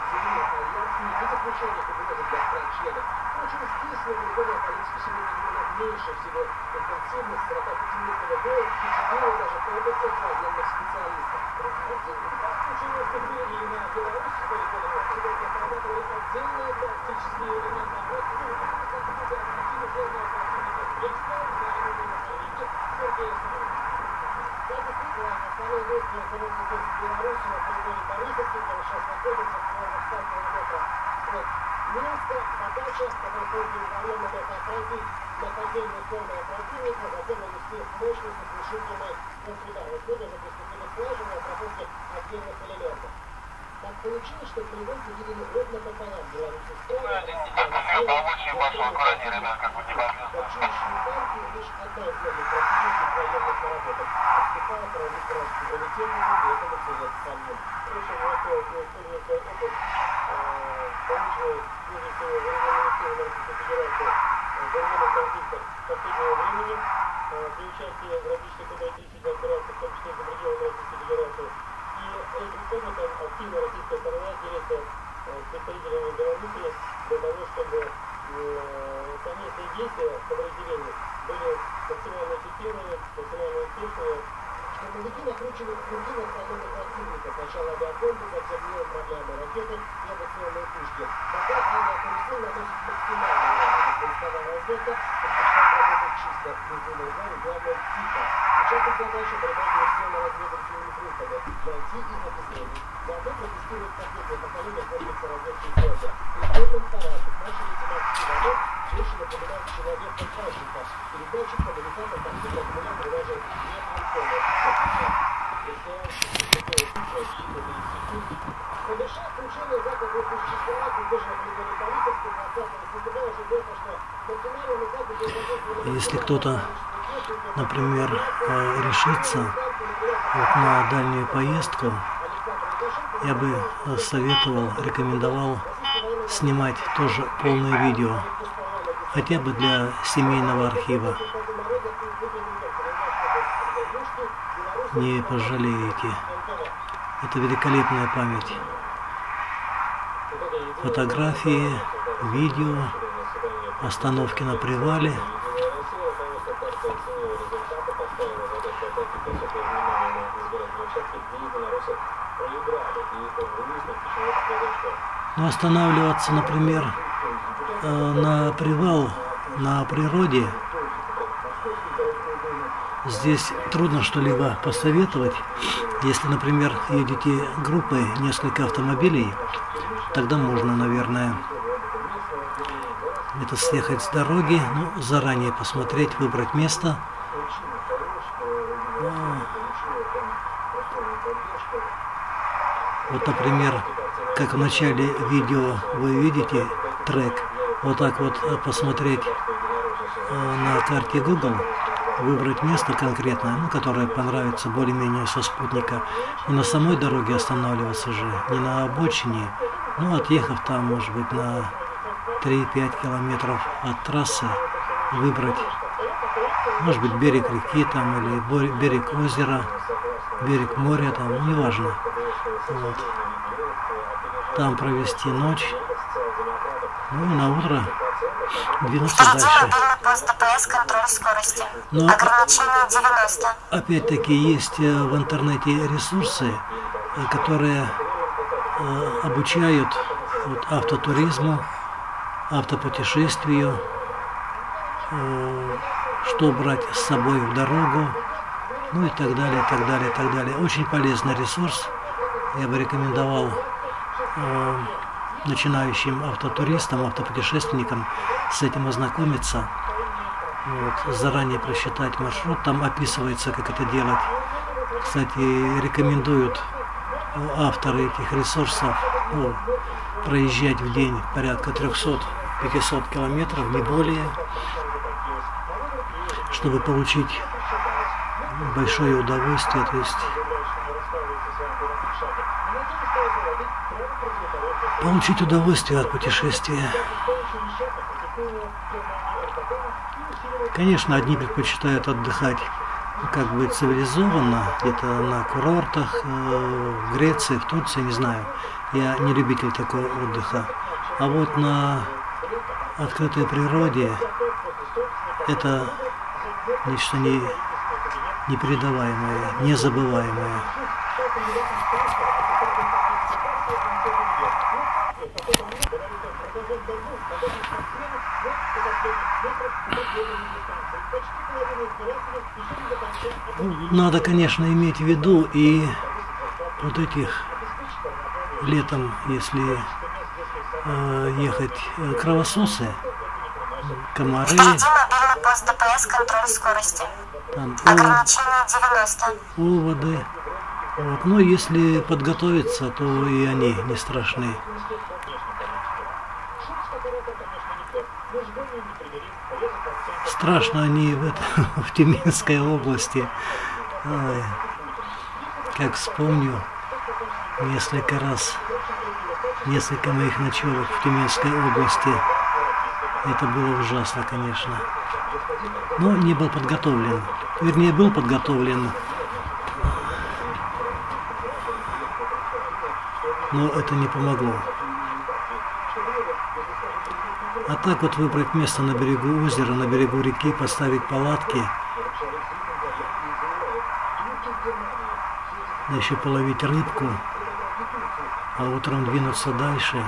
разделения альянса не видит включения угрозы для стран-членов. Впрочем, здесь наблюдение политики сегодня именно меньше всего. Интенсивность сорок пятиминутного боя впечатлила даже опытных военных специалистов. Включение вступления на Беларусь с полигоном сегодня прорабатывали отдельные тактические элементы обороны. Да, действительно, основные действия ведутся здесь в Беларуси, на полигоне Борисовский, где сейчас находится примерно в ста километрах от Минска. Задача, которая пользуется военным, это отразить нападение условного противника, затем нанести мощный сокрушительный контрудар. Вот мы даже приступили к слажению отработки отдельных элементов. Так получилось, что полигон поделили ровно пополам. Беларусь справа, Получше пошел аккуратнее, ребят, как бы не бомбил. почищенные танки лишь одна из многих практических военных наработок. Отступая, проводить вражеские бронетехнику, и этому целят самим. Впрочем, это используется опыт, полученный прежде всего военными силами Российской Федерации в военных конфликтах последнего времени, при участии в различных оперативных операциях, в том числе за пределами Российской Федерации. И этим опытом активно российская сторона делится с представителями Беларуси для того, чтобы совместные действия подразделений были максимально эффективными, максимально успешными. Штурмовики накручивают круги на стороны противника. Сначала авиабомбы, затем неуправляемые ракеты и авиационные пушки. Пока авиакарусель наносит максимальный урон. Поисковая разведка предпочитает работать чисто, призывный удар и, главное, тихо. Участок задачи борьба с диверсионно-разведывательными группами. Найти и обезвредить. Заодно протестирует пакетное поколение комплекса разведки «Звезда». При первом параде старший лейтенант Иванов больше напоминает человека-фальшика. Передатчик коммуникатор компьютер аккумулятор даже не трансформер. Совершая включение западных веществ, даже на полигоне Борисовской двадцатого сентября уже известно, что на финальном этапе произойдет... Если кто-то, например, решится вот на дальнюю поездку, я бы советовал, рекомендовал снимать тоже полное видео, хотя бы для семейного архива. Не пожалеете. Это великолепная память. Фотографии, видео, остановки на привале. Но останавливаться, например, на привал на природе, здесь трудно что-либо посоветовать. Если, например, едете группой, несколько автомобилей, тогда можно, наверное, это съехать с дороги, ну, заранее посмотреть, выбрать место. Вот, например, как в начале видео вы видите трек, вот так вот посмотреть на карте Google, выбрать место конкретное, ну, которое понравится более-менее со спутника. И на самой дороге останавливаться же, не на обочине, ну, отъехав там, может быть, на три-пять километров от трассы, выбрать, может быть, берег реки там, или берег озера, берег моря, там, ну, неважно. Вот. Там провести ночь, ну, и на утро двинуться Впереди дальше. мобильный пост ДПС, контроль скорости. Но Ограничение девяносто. опять-таки есть в интернете ресурсы, которые обучают вот, автотуризму, автопутешествию, что брать с собой в дорогу, ну и так далее, так далее, так далее. Очень полезный ресурс. Я бы рекомендовал э, начинающим автотуристам, автопутешественникам с этим ознакомиться, вот, заранее просчитать маршрут, там описывается, как это делать. Кстати, рекомендуют авторы этих ресурсов, ну, проезжать в день порядка триста-пятьсот километров, не более, чтобы получить большое удовольствие, то есть получить удовольствие от путешествия. Конечно, одни предпочитают отдыхать как бы цивилизованно, где-то на курортах, в Греции, в Турции, не знаю. Я не любитель такого отдыха. А вот на открытой природе это нечто не, непередаваемое, незабываемое. Надо, конечно, иметь в виду и вот этих летом, если э, ехать э, кровососы, комары, Впереди мобильный пост ДПС, контроль скорости. там, Ограничение девяносто. оводы. Вот. Но если подготовиться, то и они не страшны. Страшно они в, это, в Тюменской области. Ой, как вспомню, несколько раз, несколько моих ночевок в Тюменской области. Это было ужасно, конечно. Но не был подготовлен. Вернее, был подготовлен. Но это не помогло. А так вот выбрать место на берегу озера, на берегу реки, поставить палатки, да еще половить рыбку, а утром двинуться дальше.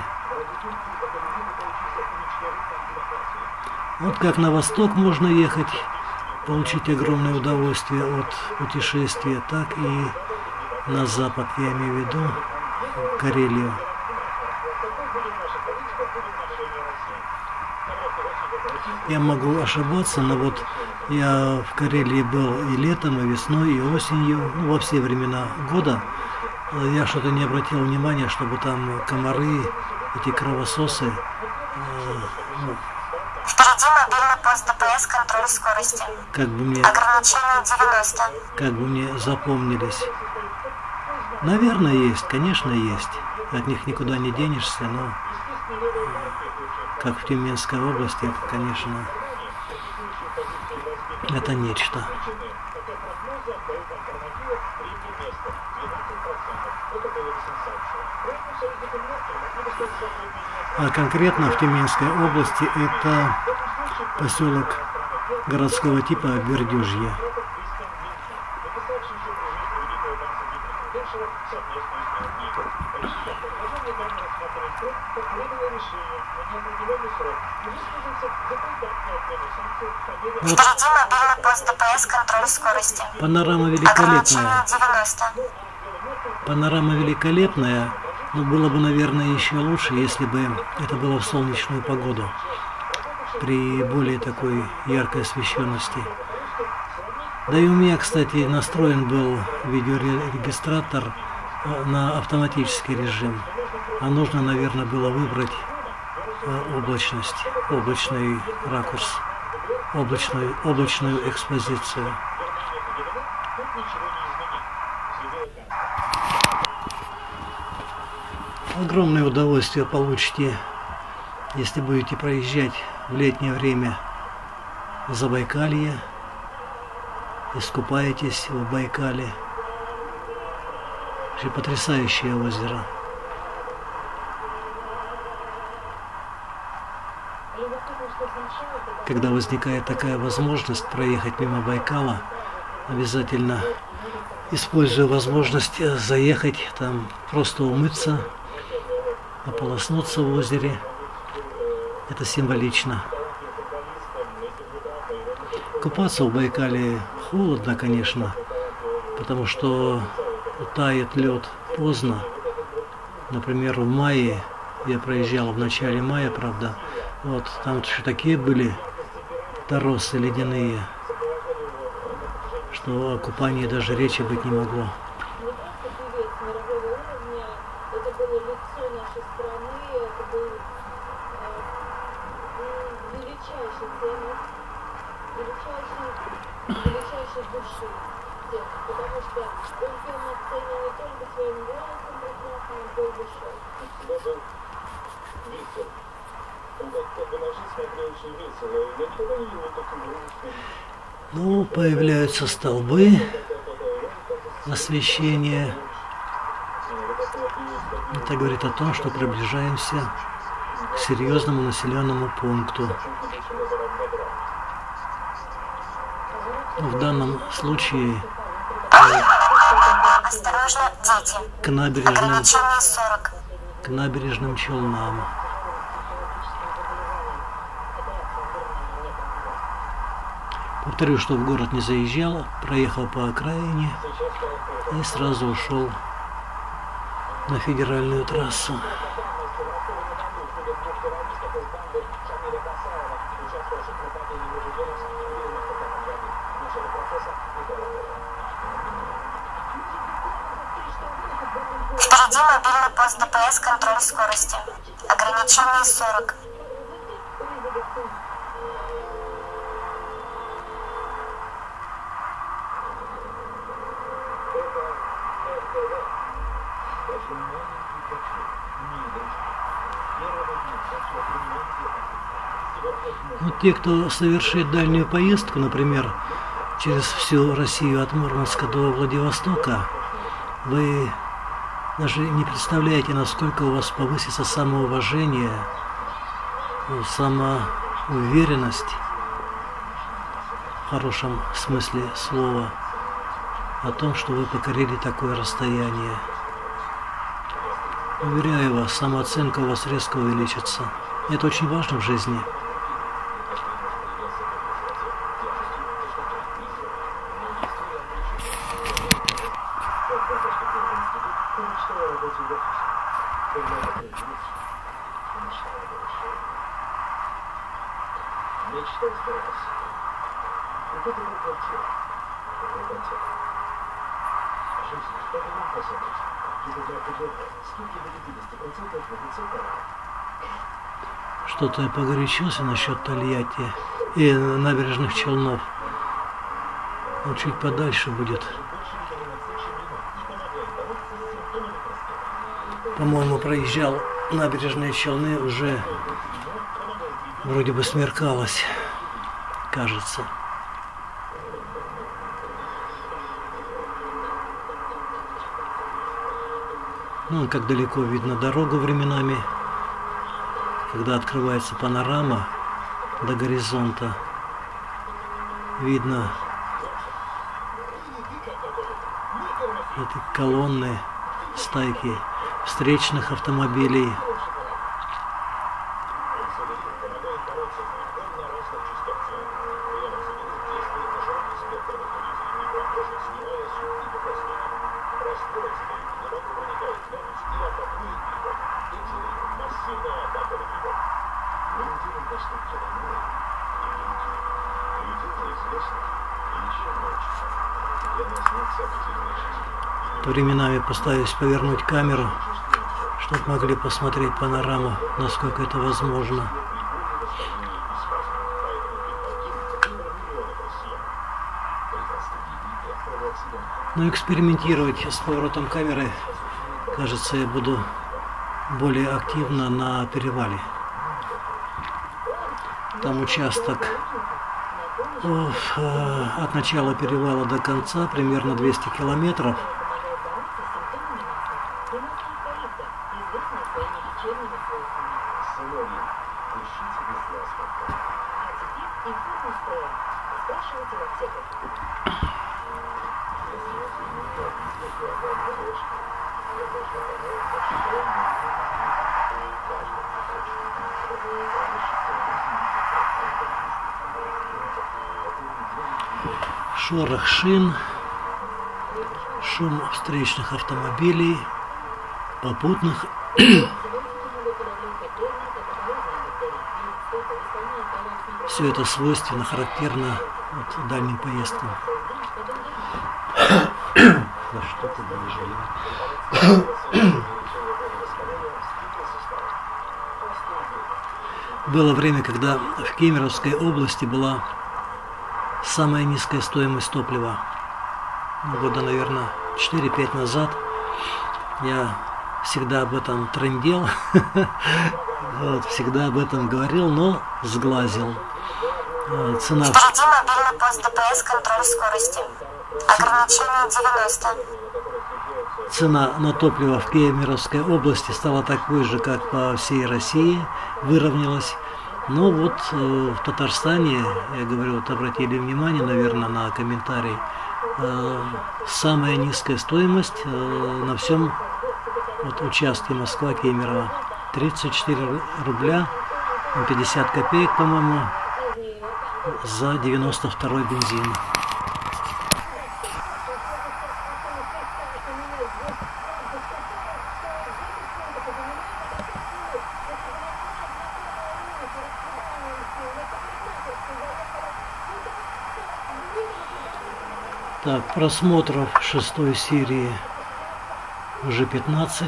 Вот как на восток можно ехать, получить огромное удовольствие от путешествия, так и на запад, я имею в виду Карелию. Я могу ошибаться, но вот я в Карелии был и летом, и весной, и осенью, ну, во все времена года. Я что-то не обратил внимания, чтобы там комары, эти кровососы. Э, ну, Впереди мобильный пост ДПС, контроль скорости. как бы мне, Ограничение девяносто. как бы мне запомнились. Наверное, есть, конечно, есть. От них никуда не денешься, но как в Тюменской области, это, конечно, это нечто. А конкретно в Тюменской области это поселок городского типа Бердюжье. Вот. Впереди мобильный пост ДПС, контроль скорости. Панорама великолепная. Ограничение девяносто. Панорама великолепная, но было бы, наверное, еще лучше, если бы это было в солнечную погоду, при более такой яркой освещенности. Да и у меня, кстати, настроен был видеорегистратор на автоматический режим, а нужно, наверное, было выбрать облачность, облачный ракурс, облачную, облачную экспозицию. Огромное удовольствие получите, если будете проезжать в летнее время в Забайкалье, искупаетесь в Байкале. Вообще потрясающее озеро. Когда возникает такая возможность проехать мимо Байкала, обязательно используя возможность заехать там, просто умыться, ополоснуться в озере. Это символично. Купаться в Байкале холодно, конечно, потому что тает лед поздно. Например, в мае, я проезжал в начале мая, правда, вот там еще такие были торосы ледяные, что о купании даже речи быть не могло. Ну, появляются столбы освещения. Это говорит о том, что приближаемся к серьезному населенному пункту. В данном случае Осторожно, дети. к набережным, Ограничение сорок. к набережным Челнам. Повторю, что в город не заезжал, проехал по окраине и сразу ушел на федеральную трассу. Впереди мобильный пост ДПС, контроль скорости. Ограничение сорок. Вот те, кто совершит дальнюю поездку, например, через всю Россию от Мурманска до Владивостока, вы даже не представляете, насколько у вас повысится самоуважение, самоуверенность, в хорошем смысле слова, о том, что вы покорили такое расстояние. Уверяю вас, самооценка у вас резко увеличится. Это очень важно в жизни. Мечта сбылась. И тут его квартира. Работа. Жизнь, что бы вам посадить? Если завтра долго, скидки до пятидесяти процентов в лице товара. Что-то я погорячился насчет Тольятти и набережных Челнов. Но чуть подальше будет. По-моему, проезжал набережные Челны, уже вроде бы смеркалось, кажется. Ну, как далеко видно дорогу временами, когда открывается панорама до горизонта, видно эти колонны, стайки встречных автомобилей. Временами постараюсь повернуть камеру, чтобы могли посмотреть панораму, насколько это возможно. Но экспериментировать с поворотом камеры, кажется, я буду более активно на перевале. Там участок от начала перевала до конца примерно двести километров. Шорох шин, шум встречных автомобилей, попутных. Все это свойственно, характерно вот, дальним поездкам. Да что ты будешь делать? Было время, когда в Кемеровской области была самая низкая стоимость топлива. Года, наверное, четыре-пять назад. Я всегда об этом трындел, вот, всегда об этом говорил, но сглазил. Э, цена... Впереди мобильный пост ДПС, контроль скорости. Ограничение девяносто. Цена на топливо в Кемеровской области стала такой же, как по всей России, выровнялась. Но вот э, в Татарстане, я говорю, вот обратили внимание, наверное, на комментарий, э, самая низкая стоимость э, на всем вот, участке Москва-Кемерово. тридцать четыре рубля пятьдесят копеек, по-моему, за девяносто второй бензин. Так, просмотров шестой серии уже пятнадцать.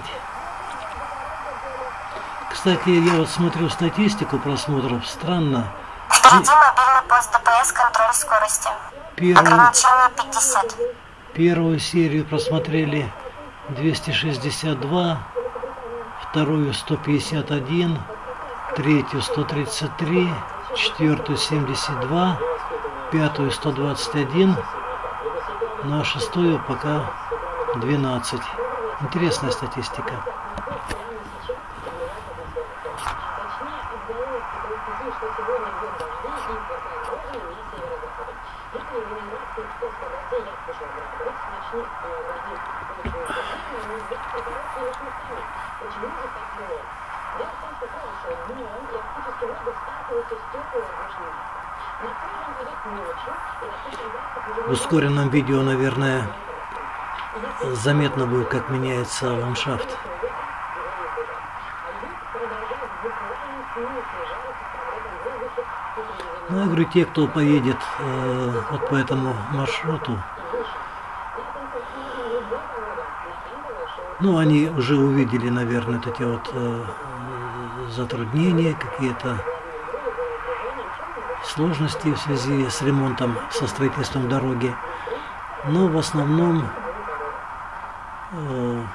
Кстати, я вот смотрю статистику просмотров, странно. Впереди мобильный пост ДПС, контроль скорости. Первую, Ограничение пятьдесят. первую серию просмотрели двести шестьдесят два, вторую сто пятьдесят один, третью сто тридцать три, четвертую семьдесят два, пятую сто двадцать один, ну а шестую пока двенадцать. Интересная статистика. В ускоренном видео, наверное, заметно будет, как меняется ландшафт. Ну, я говорю, те, кто поедет э, вот по этому маршруту, ну, они уже увидели, наверное, вот эти вот э, затруднения, какие-то сложности в связи с ремонтом, со строительством дороги. Но в основном э,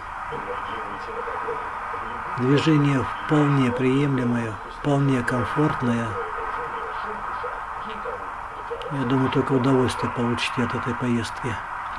движение вполне приемлемое, вполне комфортное. Я думаю, только удовольствие получите от этой поездки.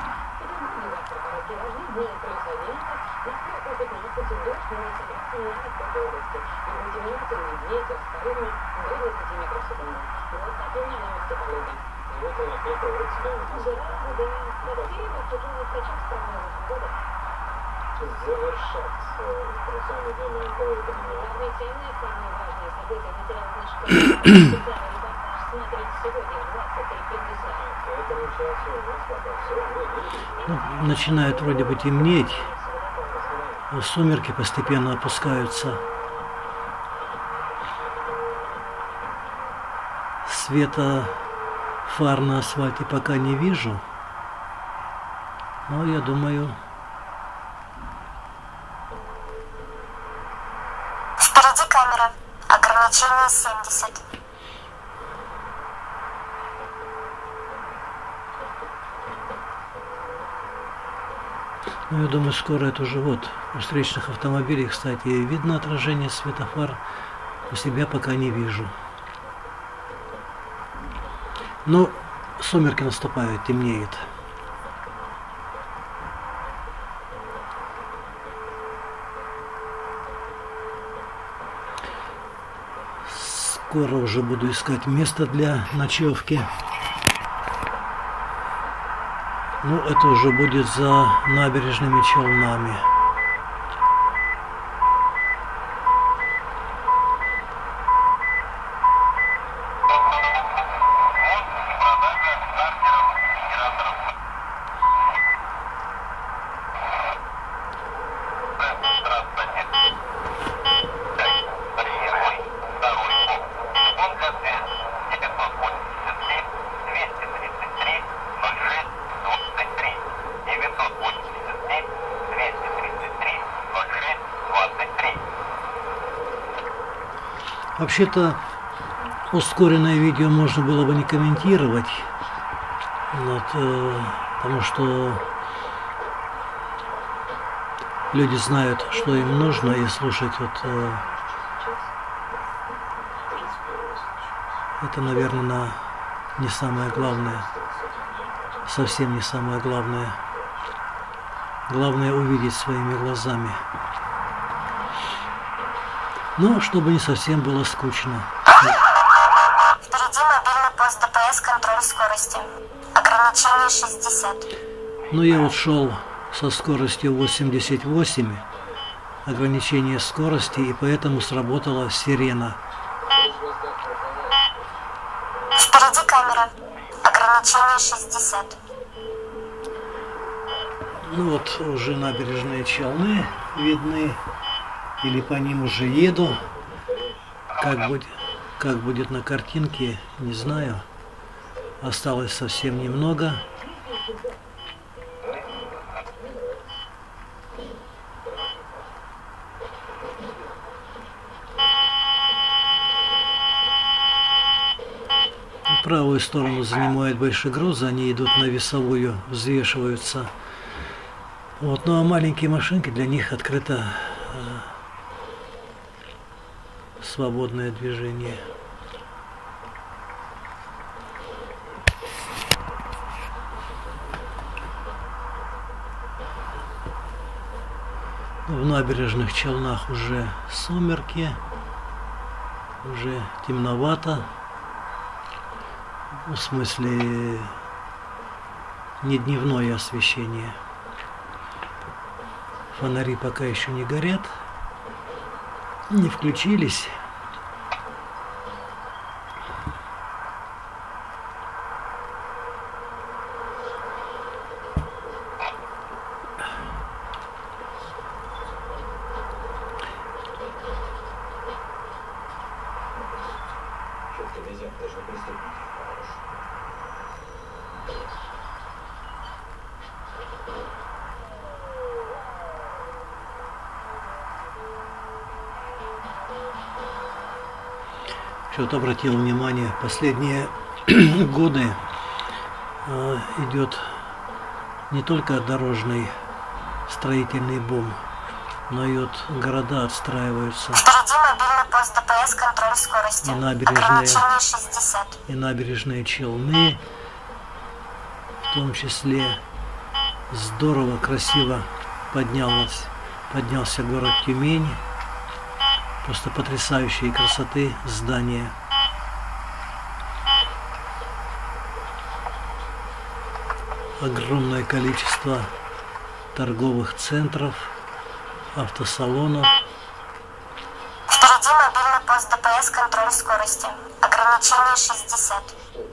Ну, начинает вроде бы темнеть, сумерки постепенно опускаются. Света фар на асфальте пока не вижу, но я думаю... Впереди камера. Ограничение семьдесят. Ну, я думаю, скоро это уже вот. У встречных автомобилей, кстати, видно отражение светофар. У себя пока не вижу. Но сумерки наступают, темнеет. Скоро уже буду искать место для ночевки. Ну, это уже будет за набережными Челнами. Вообще-то ускоренное видео можно было бы не комментировать, вот, э, потому что люди знают, что им нужно, и слушать вот, э, это, наверное, на не самое главное. Совсем не самое главное. Главное увидеть своими глазами. Но чтобы не совсем было скучно. Впереди мобильный пост ДПС, контроль скорости. Ограничение шестьдесят. Ну я вот шел со скоростью восемьдесят восемь, ограничение скорости, и поэтому сработала сирена. Впереди камера. Ограничение шестьдесят. Ну вот уже набережные Челны видны, или по ним уже еду. Как будет, как будет на картинке, не знаю. Осталось совсем немного. Правую сторону занимают большие грузы, они идут на весовую, взвешиваются. Вот, ну а маленькие машинки, для них открыто э, свободное движение. В набережных Челнах уже сумерки, уже темновато. В смысле, не дневное освещение. Фонари пока еще не горят, не включились. Вот обратил внимание, последние годы э, идет не только дорожный строительный бум, но и вот города отстраиваются. Впереди мобильный пост ДПС, контроль скорости. И набережные, шестьдесят. и набережные Челны, в том числе. Здорово, красиво поднялось, поднялся город Тюмень. Просто потрясающей красоты здания. Огромное количество торговых центров, автосалонов. Впереди мобильный пост ДПС, контроль скорости. Ограничение шестьдесят.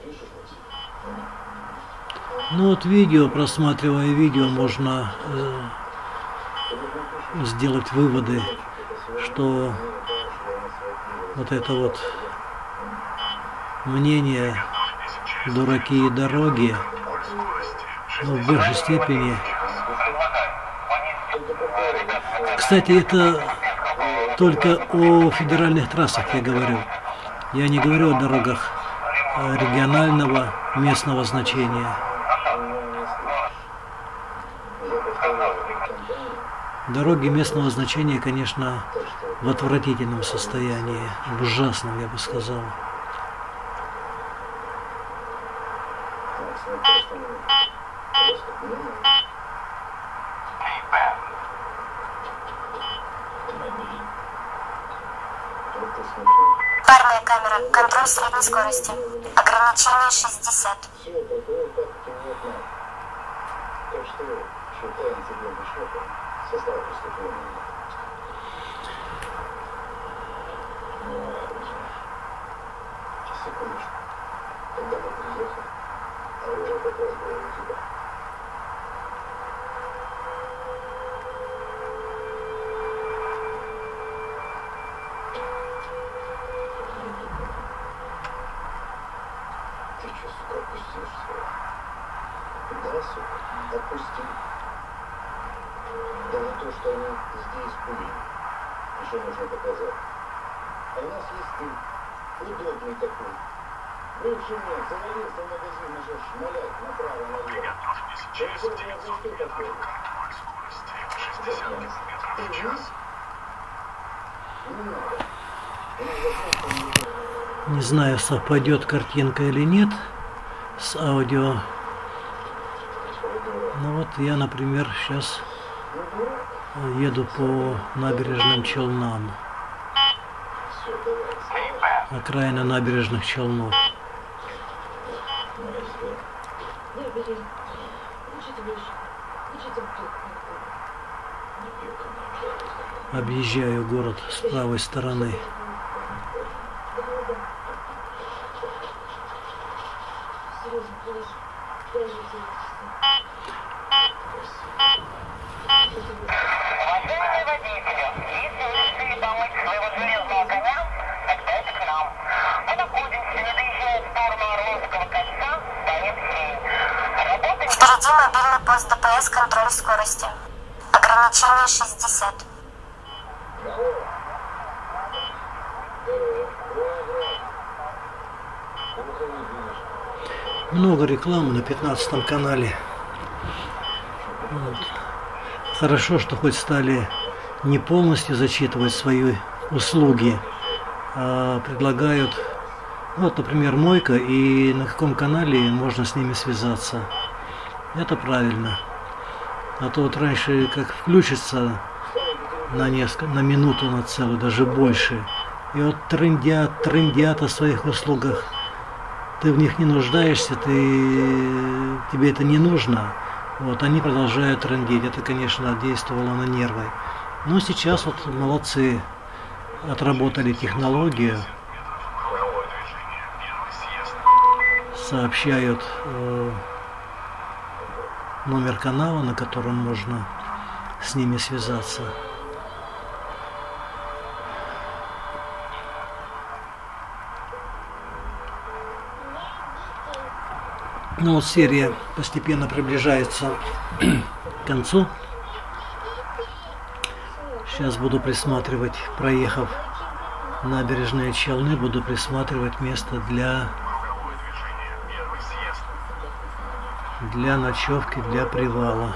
Ну вот видео, просматривая видео, можно э, сделать выводы, что вот это вот мнение дураки и дороги, ну, в большей степени. Кстати, это только о федеральных трассах я говорю. Я не говорю о дорогах регионального, местного значения. Дороги местного значения, конечно, в отвратительном состоянии, в ужасном, я бы сказал. Парная камера, контроль средней скорости. Ограничение шестьдесят. Все, такое так нет нам. Так что считаем тебя бешоком состава преступления. Секундочку. Когда мы приехали, а уже как раз было у тебя. Ты что, сука, опустишься? Да, сука, отпусти. Да за то, что они здесь были, еще нужно доказать. А у нас есть ты, удобный такой. Бывший мне завалился в магазин, начал шмалять направо-налево. Приготовься за что такое? Ты вниз? Не надо. У нас закон, что не Не знаю, совпадет картинка или нет. с аудио. Ну вот я, например, сейчас еду по набережным Челнам. Окраина набережных Челнов. Объезжаю город с правой стороны. Уважаемые водители, если вы решили помочь своего железного коня, тогда к нам. Мы находимся, не доезжая в сторону Орловского кольца, стоит семь. Работаем... Впереди мобильный пост ДПС, контроль скорости. Ограничение шестьдесят. Много рекламы на пятнадцатом канале. Вот. Хорошо, что хоть стали не полностью зачитывать свои услуги, а предлагают, вот, например, Мойка, и на каком канале можно с ними связаться. Это правильно. А то вот раньше как включится на несколько, на минуту, на целую, даже больше. И вот трындят, трындят о своих услугах. Ты в них не нуждаешься, ты, тебе это не нужно. Вот, они продолжают трындеть. Это, конечно, действовало на нервы. Но сейчас вот молодцы, отработали технологию. Сообщают э, номер канала, на котором можно с ними связаться. Ну вот серия постепенно приближается к концу. Сейчас буду присматривать, проехав набережные Челны, буду присматривать место для, для ночевки, для привала.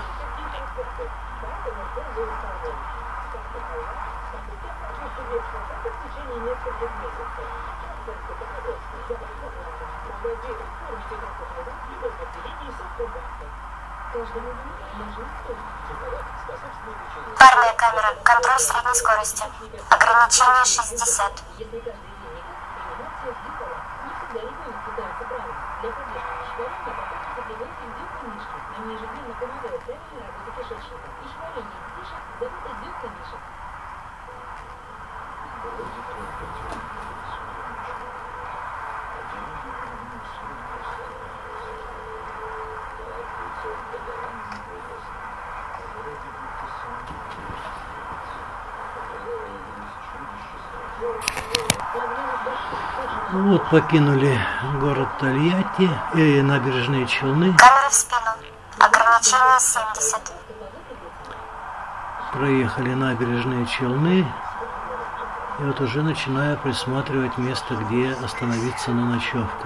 Парная камера. Контроль средней скорости. Ограничение шестьдесят. Если каждый день никаких реанимаций вдыхала, не всегда ребенок питается правильно. Для поддержки шпарина, а потом употребление антибиотика. Нам ежедневно помогают правильной работе кишечника. И шпарина дышит, зовут отделка мишек. Вот покинули город Тольятти, э, набережные Челны. Камеры в спину. Ограничение семьдесят. Проехали набережные Челны. И вот уже начинаю присматривать место, где остановиться на ночевку.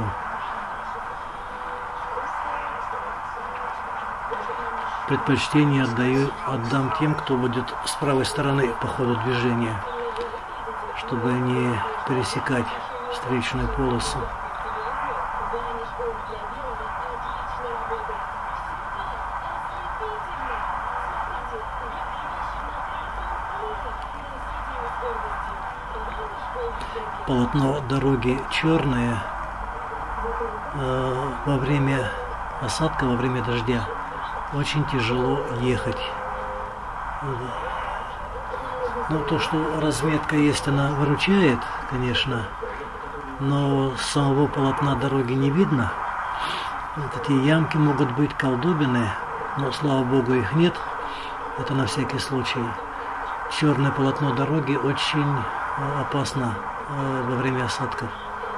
Предпочтение отдаю, отдам тем, кто будет с правой стороны по ходу движения, чтобы не пересекать встречную полосу. Полотно дороги черное. Э, во время осадка, во время дождя очень тяжело ехать. Ну, то, что разметка есть, она выручает, конечно, но самого полотна дороги не видно. Вот эти ямки могут быть, колдобины, но, слава богу, их нет. Это на всякий случай. Черное полотно дороги очень опасно во время осадков.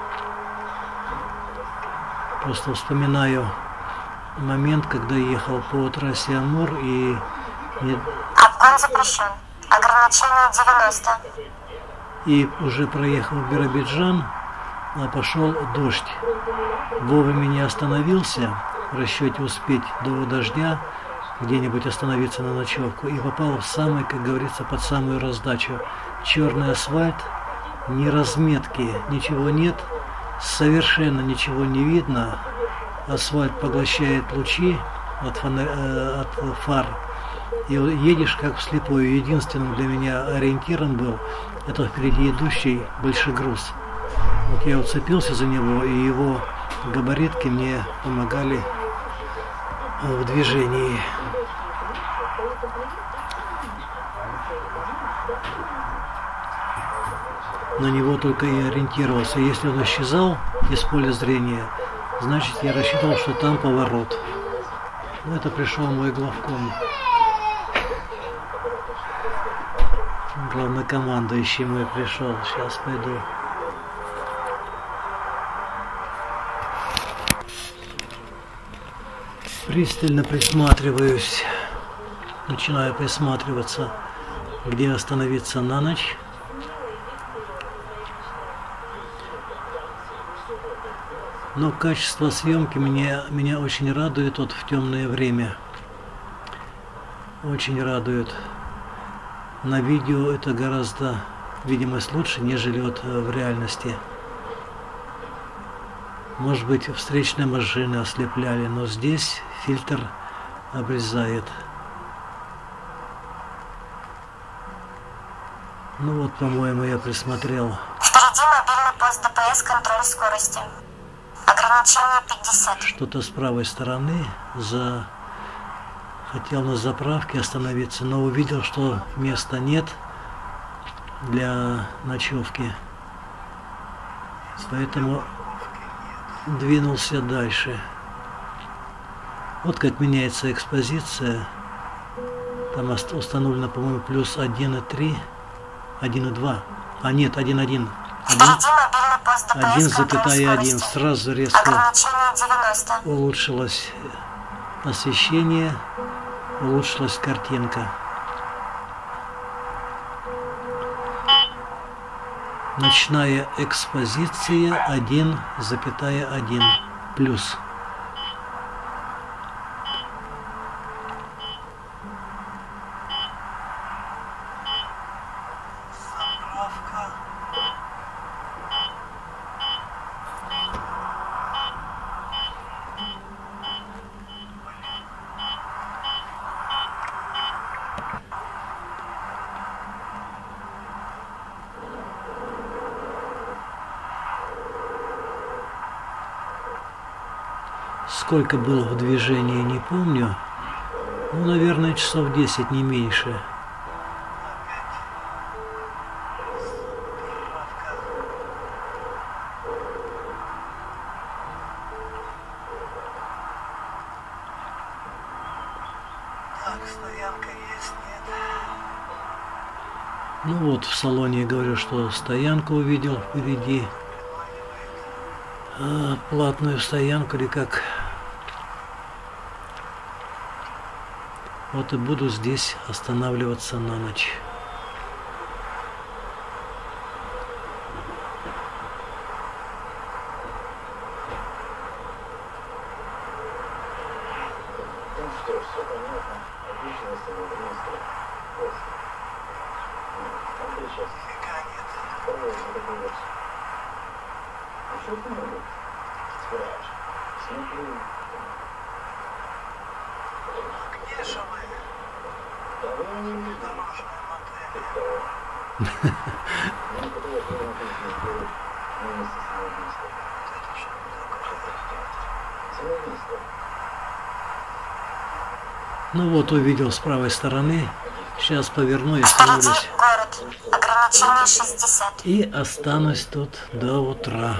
Просто вспоминаю момент, когда ехал по трассе Амур и... Обгон запрещен. Ограничение девяносто. И уже проехал Биробиджан, а пошел дождь. Вовремя не остановился, в расчете успеть до дождя где-нибудь остановиться на ночевку, и попал в самый, как говорится, под самую раздачу. Черный асфальт, ни разметки, ничего нет, совершенно ничего не видно. асфальт поглощает лучи от, фонарь, э, от фар, и едешь как вслепую. Единственным для меня ориентиром был это впереди идущий большой груз. Вот я уцепился за него, и его габаритки мне помогали в движении. На него только и ориентировался. Если он исчезал из поля зрения, значит, я рассчитывал, что там поворот. Ну, это пришел мой главком. Главнокомандующий мой пришел. Сейчас пойду. Пристально присматриваюсь. Начинаю присматриваться, где остановиться на ночь. Но качество съемки меня, меня очень радует вот в темное время. Очень радует. На видео это гораздо видимость лучше, нежели вот в реальности. Может быть, встречные машины ослепляли, но здесь фильтр обрезает. Ну вот, по-моему, я присмотрел. Впереди мобильный пост ДПС, контроль скорости. Ограничение пятьдесят. Что-то с правой стороны. За... Хотел на заправке остановиться, но увидел, что места нет для ночевки. Поэтому двинулся дальше. Вот как меняется экспозиция. Там установлено, по-моему, плюс один и три, один и два. А нет, один и один. один запятая один. Сразу резко улучшилось освещение, улучшилась картинка. Ночная экспозиция один запятая один плюс. Сколько было в движении, не помню. Ну, наверное, часов десять, не меньше. Так, стоянка есть, нет? Ну вот, в салоне я говорю, что стоянку увидел впереди. А, платную стоянку или как. Вот и буду здесь останавливаться на ночь. Ну что ж, все понятно. Отлично, если вы вместе. Просто. А ты сейчас Фига нет. второй договоришься. Ну что ты можешь? Спрашивай. Смотри. Где же вы? Давай не видно. Дорожная модель. Ты кого? Ну, когда я первый раз сделать на месте самоубийства. Это что такое? Самоубийство. Ну вот, увидел с правой стороны. Сейчас поверну и Впереди остановлюсь. город. Ограничение шестьдесят. И останусь тут до утра.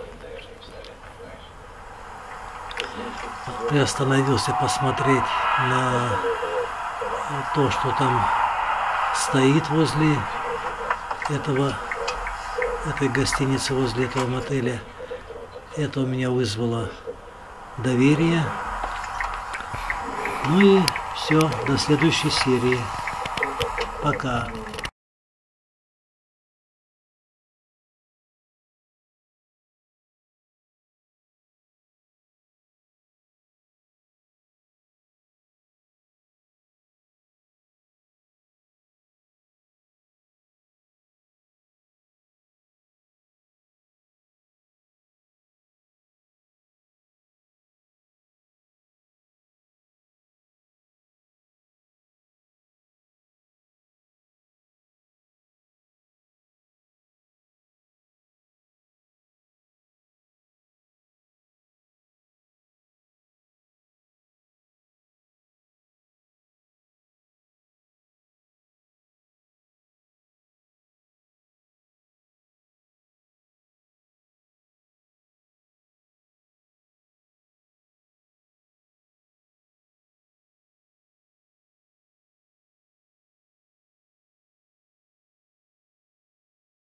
Я остановился посмотреть на то, что там стоит возле этого, этой гостиницы, возле этого мотеля. Это у меня вызвало доверие. Ну и все, до следующей серии. Пока.